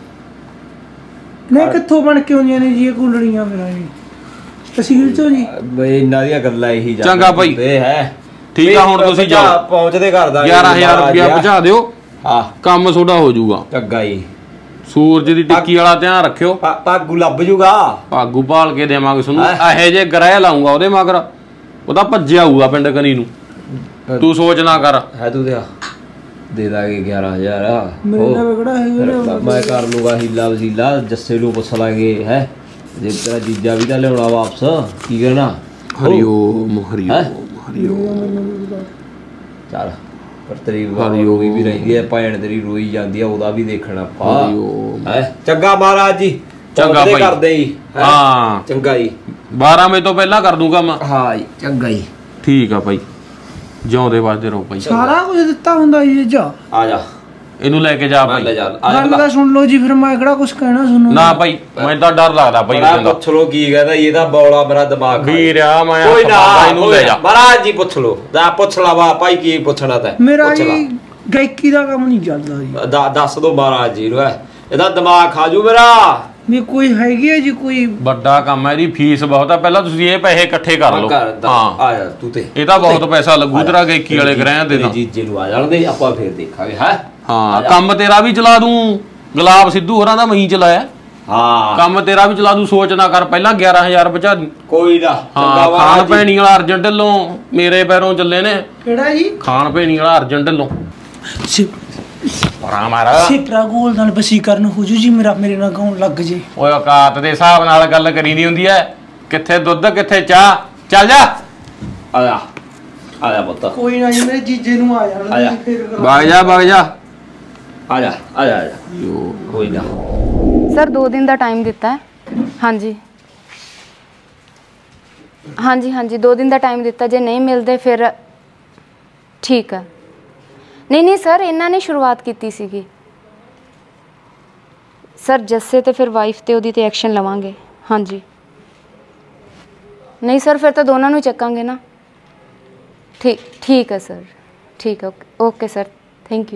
ਨਹੀਂ ਕਿੱਥੋਂ ਬਣ ਕੇ ਆਉਂਦੀਆਂ ਨੇ ਜੀ ਇਹ ਕੁੰਡਲੀਆਂ ਮੇਰਾ ਜੀ ਤਹਿਸੀਲ ਚੋਂ ਜੀ ਬਈ ਇਹਨਾਂ ਦੀਆਂ ਗੱਲਾਂ ਇਹੀ ਚੰਗਾ ਭਾਈ ਇਹ ਹੈ ਠੀਕ ਆ ਹੁਣ ਤੁਸੀਂ ਜਾਓ ਪਹੁੰਚਦੇ ਕਰਦਾ ਗਿਆਰਾਂ ਹਜ਼ਾਰ ਰੁਪਏ ਪਹੁੰਚਾ ਦਿਓ ਹਾਂ ਕੰਮ ਤੁਹਾਡਾ ਹੋ ਜਾਊਗਾ ਚੰਗਾ ਜੀ ਸੂਰਜ ਦੀ ਟਿੱਕੀ ਵਾਲਾ ਧਿਆਨ ਰੱਖਿਓ ਭਾਗੂ ਲੱਭ ਜੂਗਾ ਭਾਗੂ ਭਾਲ ਕੇ ਦੇਵਾਂਗੇ ਤੁਹਾਨੂੰ ਇਹੋ ਜੇ ਗ੍ਰਹਿ ਲਾਉਂਗਾ ਉਹਦੇ ਮਗਰ ਉਹਦਾ ਭੱਜਿਆ ਆਊਗਾ ਪਿੰਡ ਕਨੀ ਨੂੰ ਤੂੰ ਸੋਚ ਨਾ ਕਰ ਹੈ ਤੂੰ ਤੇ ਦੇ ਦਾਂਗੇ ਗਿਆਰਾਂ ਹਜ਼ਾਰ ਮੇਰੇ ਨਾਲ ਕਿਹੜਾ ਹੈਗਾ ਮੈਂ ਕਰ ਲੂਗਾ ਹੀਲਾ ਵਸੀਲਾ ਜੱਸੇ ਨੂੰ ਪੁੱਛ ਲਾਂਗੇ ਹੈ ਜੇ ਤੇਰਾ ਜੀਜਾ ਵੀ ਤਾਂ ਲਿਆਉਣਾ ਵਾਪਸ ਕੀ ਕਹਿਣਾ ਹਰੀਓਮ ਹਰੀਓਮ ਹਰੀਓਮ ਚੱਲ ਪਰ ਤੇਰੀ ਰੋਈ ਵੀ ਰਹਿੰਦੀ ਹੈ ਭੈਣ ਤੇਰੀ ਰੋਈ ਜਾਂਦੀ ਆ ਉਹਦਾ ਵੀ ਦੇਖਣਾ ਪਾ ਹੈ ਚੰਗਾ ਮਹਾਰਾਜ ਜੀ ਚੰਗਾ ਭਾਈ ਕਰਦੇ ਜੀ ਹਾਂ ਚੰਗਾ ਜੀ ਬਾਰਾਂ ਵਜੇ ਤੋਂ ਪਹਿਲਾਂ ਕਰ ਦੂੰਗਾ ਮੈਂ ਹਾਂ ਜੀ ਚੰਗਾ ਜੀ ਠੀਕ ਆ ਭਾਈ ਜਿਉਂਦੇ ਵਾਸਤੇ ਰਹੋ ਭਾਈ ਸਾਰਾ ਕੁਝ ਦਿੱਤਾ ਹੁੰਦਾ ਜੀ ਜਾ ਆ ਜਾ ਇਹਨੂੰ ਲੈ ਕੇ ਜਾ ਭਾਈ ਗੱਲ ਤਾਂ ਸੁਣ ਲਓ ਜੀ ਫਿਰ ਮੈਂ ਕਿਹੜਾ ਕੁਝ ਕਹਿਣਾ ਸੁਣੋ ਨਾ ਭਾਈ ਮੈਨੂੰ ਤਾਂ ਡਰ ਲੱਗਦਾ ਭਾਈ ਉਹਦਾ ਪੁੱਛ ਲੋ ਕੀ ਕਹਿੰਦਾ ਇਹਦਾ ਬੌਲਾ ਮੇਰਾ ਦਿਮਾਗ ਵੀਰ ਆ ਮੈਂ ਕੋਈ ਨਾ ਇਹਨੂੰ ਲੈ ਜਾ ਮਹਾਰਾਜ ਜੀ ਪੁੱਛ ਲੋ ਦਾ ਪੁੱਛ ਲਾ ਵਾ ਭਾਈ ਕੀ ਪੁੱਛਣਾ ਤਾਂ ਮੇਰਾ ਜੀ ਗਾਇਕੀ ਦਾ ਕੰਮ ਨਹੀਂ ਚੱਲਦਾ ਜੀ ਦੱਸ ਦੋ ਮਹਾਰਾਜ ਜੀ ਨੂੰ ਇਹਦਾ ਦਿਮਾਗ ਖਾਜੂ ਮੇਰਾ ਵੀ ਕੋਈ ਹੈਗੀ ਹੈ ਜੀ ਕੋਈ ਵੱਡਾ ਕੰਮ ਹੈ ਇਹਦੀ ਫੀਸ ਬਹੁਤ ਆ ਪਹਿਲਾਂ ਤੁਸੀਂ ਇਹ ਪੈਸੇ ਇਕੱਠੇ ਕਰ ਲਓ ਹਾਂ ਆ ਜਾ ਤੂੰ ਤੇ ਇਹ ਤਾਂ ਬਹੁਤ ਪੈਸਾ ਲੱਗੂ ਤੇਰਾ ਗਾਇਕੀ ਵਾਲੇ ਗ੍ਰਹਿਆਂ ਦੇ ਤਾਂ ਜੀਜੇ ਨੂੰ ਆ ਜਾਣਦੇ ਆਪਾਂ ਫੇਰ ਦੇਖਾਂਗੇ ਹੈ ਹਾਂ ਕੰਮ ਤੇਰਾ ਵੀ ਚਲਾ ਦੂੰ ਗੁਲਾਬ ਸਿੱਧੂ ਹੋਰਾਂ ਦਾ ਮਹੀਂ ਚਲਾਇਆ ਹਾਂ ਕੰਮ ਤੇਰਾ ਵੀ ਚਲਾ ਦੂ, ਸੋਚ ਨਾ ਕਰ ਪਹਿਲਾਂ ਗਿਆਰਾਂ ਹਜ਼ਾਰ ਬਚਾ ਦੀ। ਕੋਈ ਨਾ ਹਾਂ ਖਾਣ ਭੈਣੀ ਵਾਲਾ ਅਰਜਨ ਢਿੱਲੋਂ ਮੇਰੇ ਪੈਰੋਂ ਚੱਲੇ ਨੇ। ਕਿਹੜਾ ਜੀ? ਖਾਣ ਭੈਣੀ ਵਾਲਾ ਅਰਜਨ ਢਿੱਲੋਂ। ਪਰਾਂ ਮਾਰ ਸਿਪਰਾ ਗੋਲ ਨਾਲ ਵਸੀਕਰਨ ਹੋ ਜੂ ਜੀ ਮੇਰਾ, ਮੇਰੇ ਨਾਲ ਗਾਉਣ ਲੱਗ ਜੇ। ਓਏ ਔਕਾਤ ਦੇ ਹਿਸਾਬ ਨਾਲ ਗੱਲ ਕਰੀਦੀ ਹੁੰਦੀ ਐ। ਕਿੱਥੇ ਦੁੱਧ ਕਿੱਥੇ ਚਾਹ, ਚੱਲ ਜਾ। ਆ ਜਾ ਆ ਜਾ ਪੁੱਤ। ਕੋਈ ਨਾ ਜੀ ਮੇਰੇ ਜੀਜੇ ਨੂੰ ਆ ਜਾਣ ਆ ਜਾ ਵਗ ਜਾ ਵਗ ਜਾ ਆ ਜਾ ਆ ਜਾ ਕੋਈ ਨਾ। ਸਰ ਦੋ ਦਿਨ ਦਾ ਟਾਈਮ ਦਿੱਤਾ ਹੈ। ਹਾਂਜੀ ਹਾਂਜੀ ਹਾਂਜੀ ਦੋ ਦਿਨ ਦਾ ਟਾਈਮ ਦਿੱਤਾ, ਜੇ ਨਹੀਂ ਮਿਲਦੇ ਫਿਰ ਠੀਕ ਹੈ। ਨਹੀਂ ਨਹੀਂ ਸਰ ਇਹਨਾਂ ਨੇ ਸ਼ੁਰੂਆਤ ਕੀਤੀ ਸੀਗੀ ਸਰ, ਜੱਸੇ ਤੇ ਫਿਰ ਵਾਈਫ ਤੇ ਉਹਦੀ ਤੇ ਐਕਸ਼ਨ ਲਵਾਂਗੇ। ਹਾਂਜੀ ਨਹੀਂ ਸਰ ਫਿਰ ਤਾਂ ਦੋਨਾਂ ਨੂੰ ਚੱਕਾਂਗੇ ਨਾ। ਠੀਕ ਠੀਕ ਹੈ ਸਰ, ਠੀਕ ਹੈ ਓਕੇ ਸਰ, ਥੈਂਕ ਯੂ।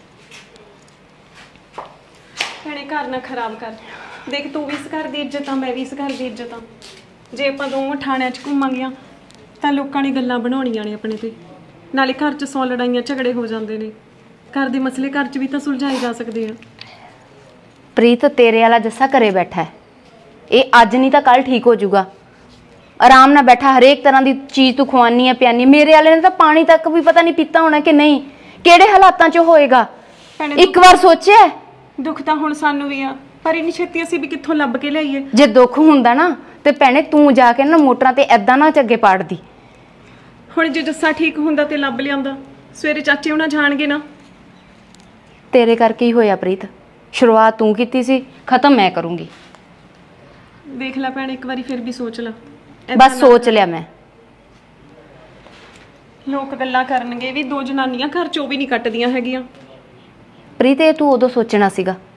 ਭੈਣੇ ਘਰ ਨਾ ਖਰਾਬ ਕਰ, ਦੇਖ ਤੂੰ ਵੀ ਇਸ ਘਰ ਦੀ ਇੱਜ਼ਤ ਆ, ਮੈਂ ਵੀ ਇਸ ਘਰ ਦੀ ਇੱਜ਼ਤ ਆ। ਜੇ ਆਪਾਂ ਦੋਵੇਂ ਥਾਣਿਆਂ 'ਚ ਘੁੰਮਾਂਗੀਆਂ ਤਾਂ ਲੋਕਾਂ ਨੇ ਗੱਲਾਂ ਬਣਾਉਣੀਆਂ ਨੇ ਆਪਣੇ ਤੇ, ਨਾਲੇ ਘਰ 'ਚ ਸੌ ਲੜਾਈਆਂ ਝਗੜੇ ਹੋ ਜਾਂਦੇ ਨੇ। ਘਰ ਦੇ ਮਸਲੇ ਘਰ 'ਚ ਵੀ ਤਾਂ ਸੁਲਝਾਏ ਜਾ ਸਕਦੇ ਆ। ਪ੍ਰੀਤ ਤੇਰੇ ਵਾਲਾ ਜੱਸਾ ਘਰੇ ਬੈਠਾ ਹੈ, ਇਹ ਅੱਜ ਨਹੀਂ ਤਾਂ ਕੱਲ ਠੀਕ ਹੋ ਜਾਊਗਾ। ਆਰਾਮ ਨਾਲ ਬੈਠਾ, ਹਰੇਕ ਤਰ੍ਹਾਂ ਦੀ ਚੀਜ਼ ਤੂੰ ਖਵਾਨੀ ਹੈ ਪਿਆਨੀ। ਮੇਰੇ ਵਾਲੇ ਨੇ ਤਾਂ ਪਾਣੀ ਤੱਕ ਵੀ ਪਤਾ ਨਹੀਂ ਪੀਤਾ ਹੋਣਾ ਕਿ ਨਹੀਂ, ਕਿਹੜੇ ਹਾਲਾਤਾਂ 'ਚ ਹੋਏਗਾ ਇੱਕ ਵਾਰ ਸੋਚਿਆ? ਦੁੱਖ ਤਾਂ ਹੁਣ ਸਾਨੂੰ ਵੀ ਆ, ਪਰ ਇੰਨੀ ਛੇਤੀ ਅਸੀਂ ਵੀ ਕਿੱਥੋਂ ਲੱਭ ਕੇ ਲਿਆਈਏ? ਜੇ ਦੁੱਖ ਹੁੰਦਾ ਨਾ ਤੇ ਭੈਣੇ ਤੂੰ ਜਾ ਕੇ ਨਾ ਮੋਟਰਾਂ ਤੇ ਐਦਾਂ ਨਾ ਚੱਗੇ ਪਾੜਦੀ। ਹੁਣ ਜੇ ਜੱਸਾ ਠੀਕ ਹੁੰਦਾ ਤੇ ਲੱਭ ਲਿਆਂਦਾ, ਸਵੇਰੇ ਚਾਚੇ ਉਹਨਾਂ ਜਾਣਗੇ ਨਾ। ਤੇਰੇ ਕਰਕੇ ਹੀ ਹੋਇਆ ਪ੍ਰੀਤ, ਸ਼ੁਰੂਆਤ ਤੂੰ ਕੀਤੀ ਸੀ, ਖਤਮ ਮੈਂ ਕਰੂੰਗੀ। ਦੇਖ ਲੈ ਭੈਣ ਇੱਕ ਵਾਰੀ ਫਿਰ ਵੀ ਸੋਚ ਲੈ। ਬਸ ਸੋਚ ਲਿਆ ਮੈਂ। ਲੋਕ ਗੱਲਾਂ ਕਰਨਗੇ ਵੀ, ਦੋ ਜਨਾਨੀਆਂ ਘਰ ਚੋਂ ਵੀ ਨਹੀਂ ਕੱਟਦੀਆਂ ਹੈਗੀਆਂ। ਪ੍ਰੀਤ ਇਹ ਤੂੰ ਉਦੋਂ ਸੋਚਣਾ ਸੀਗਾ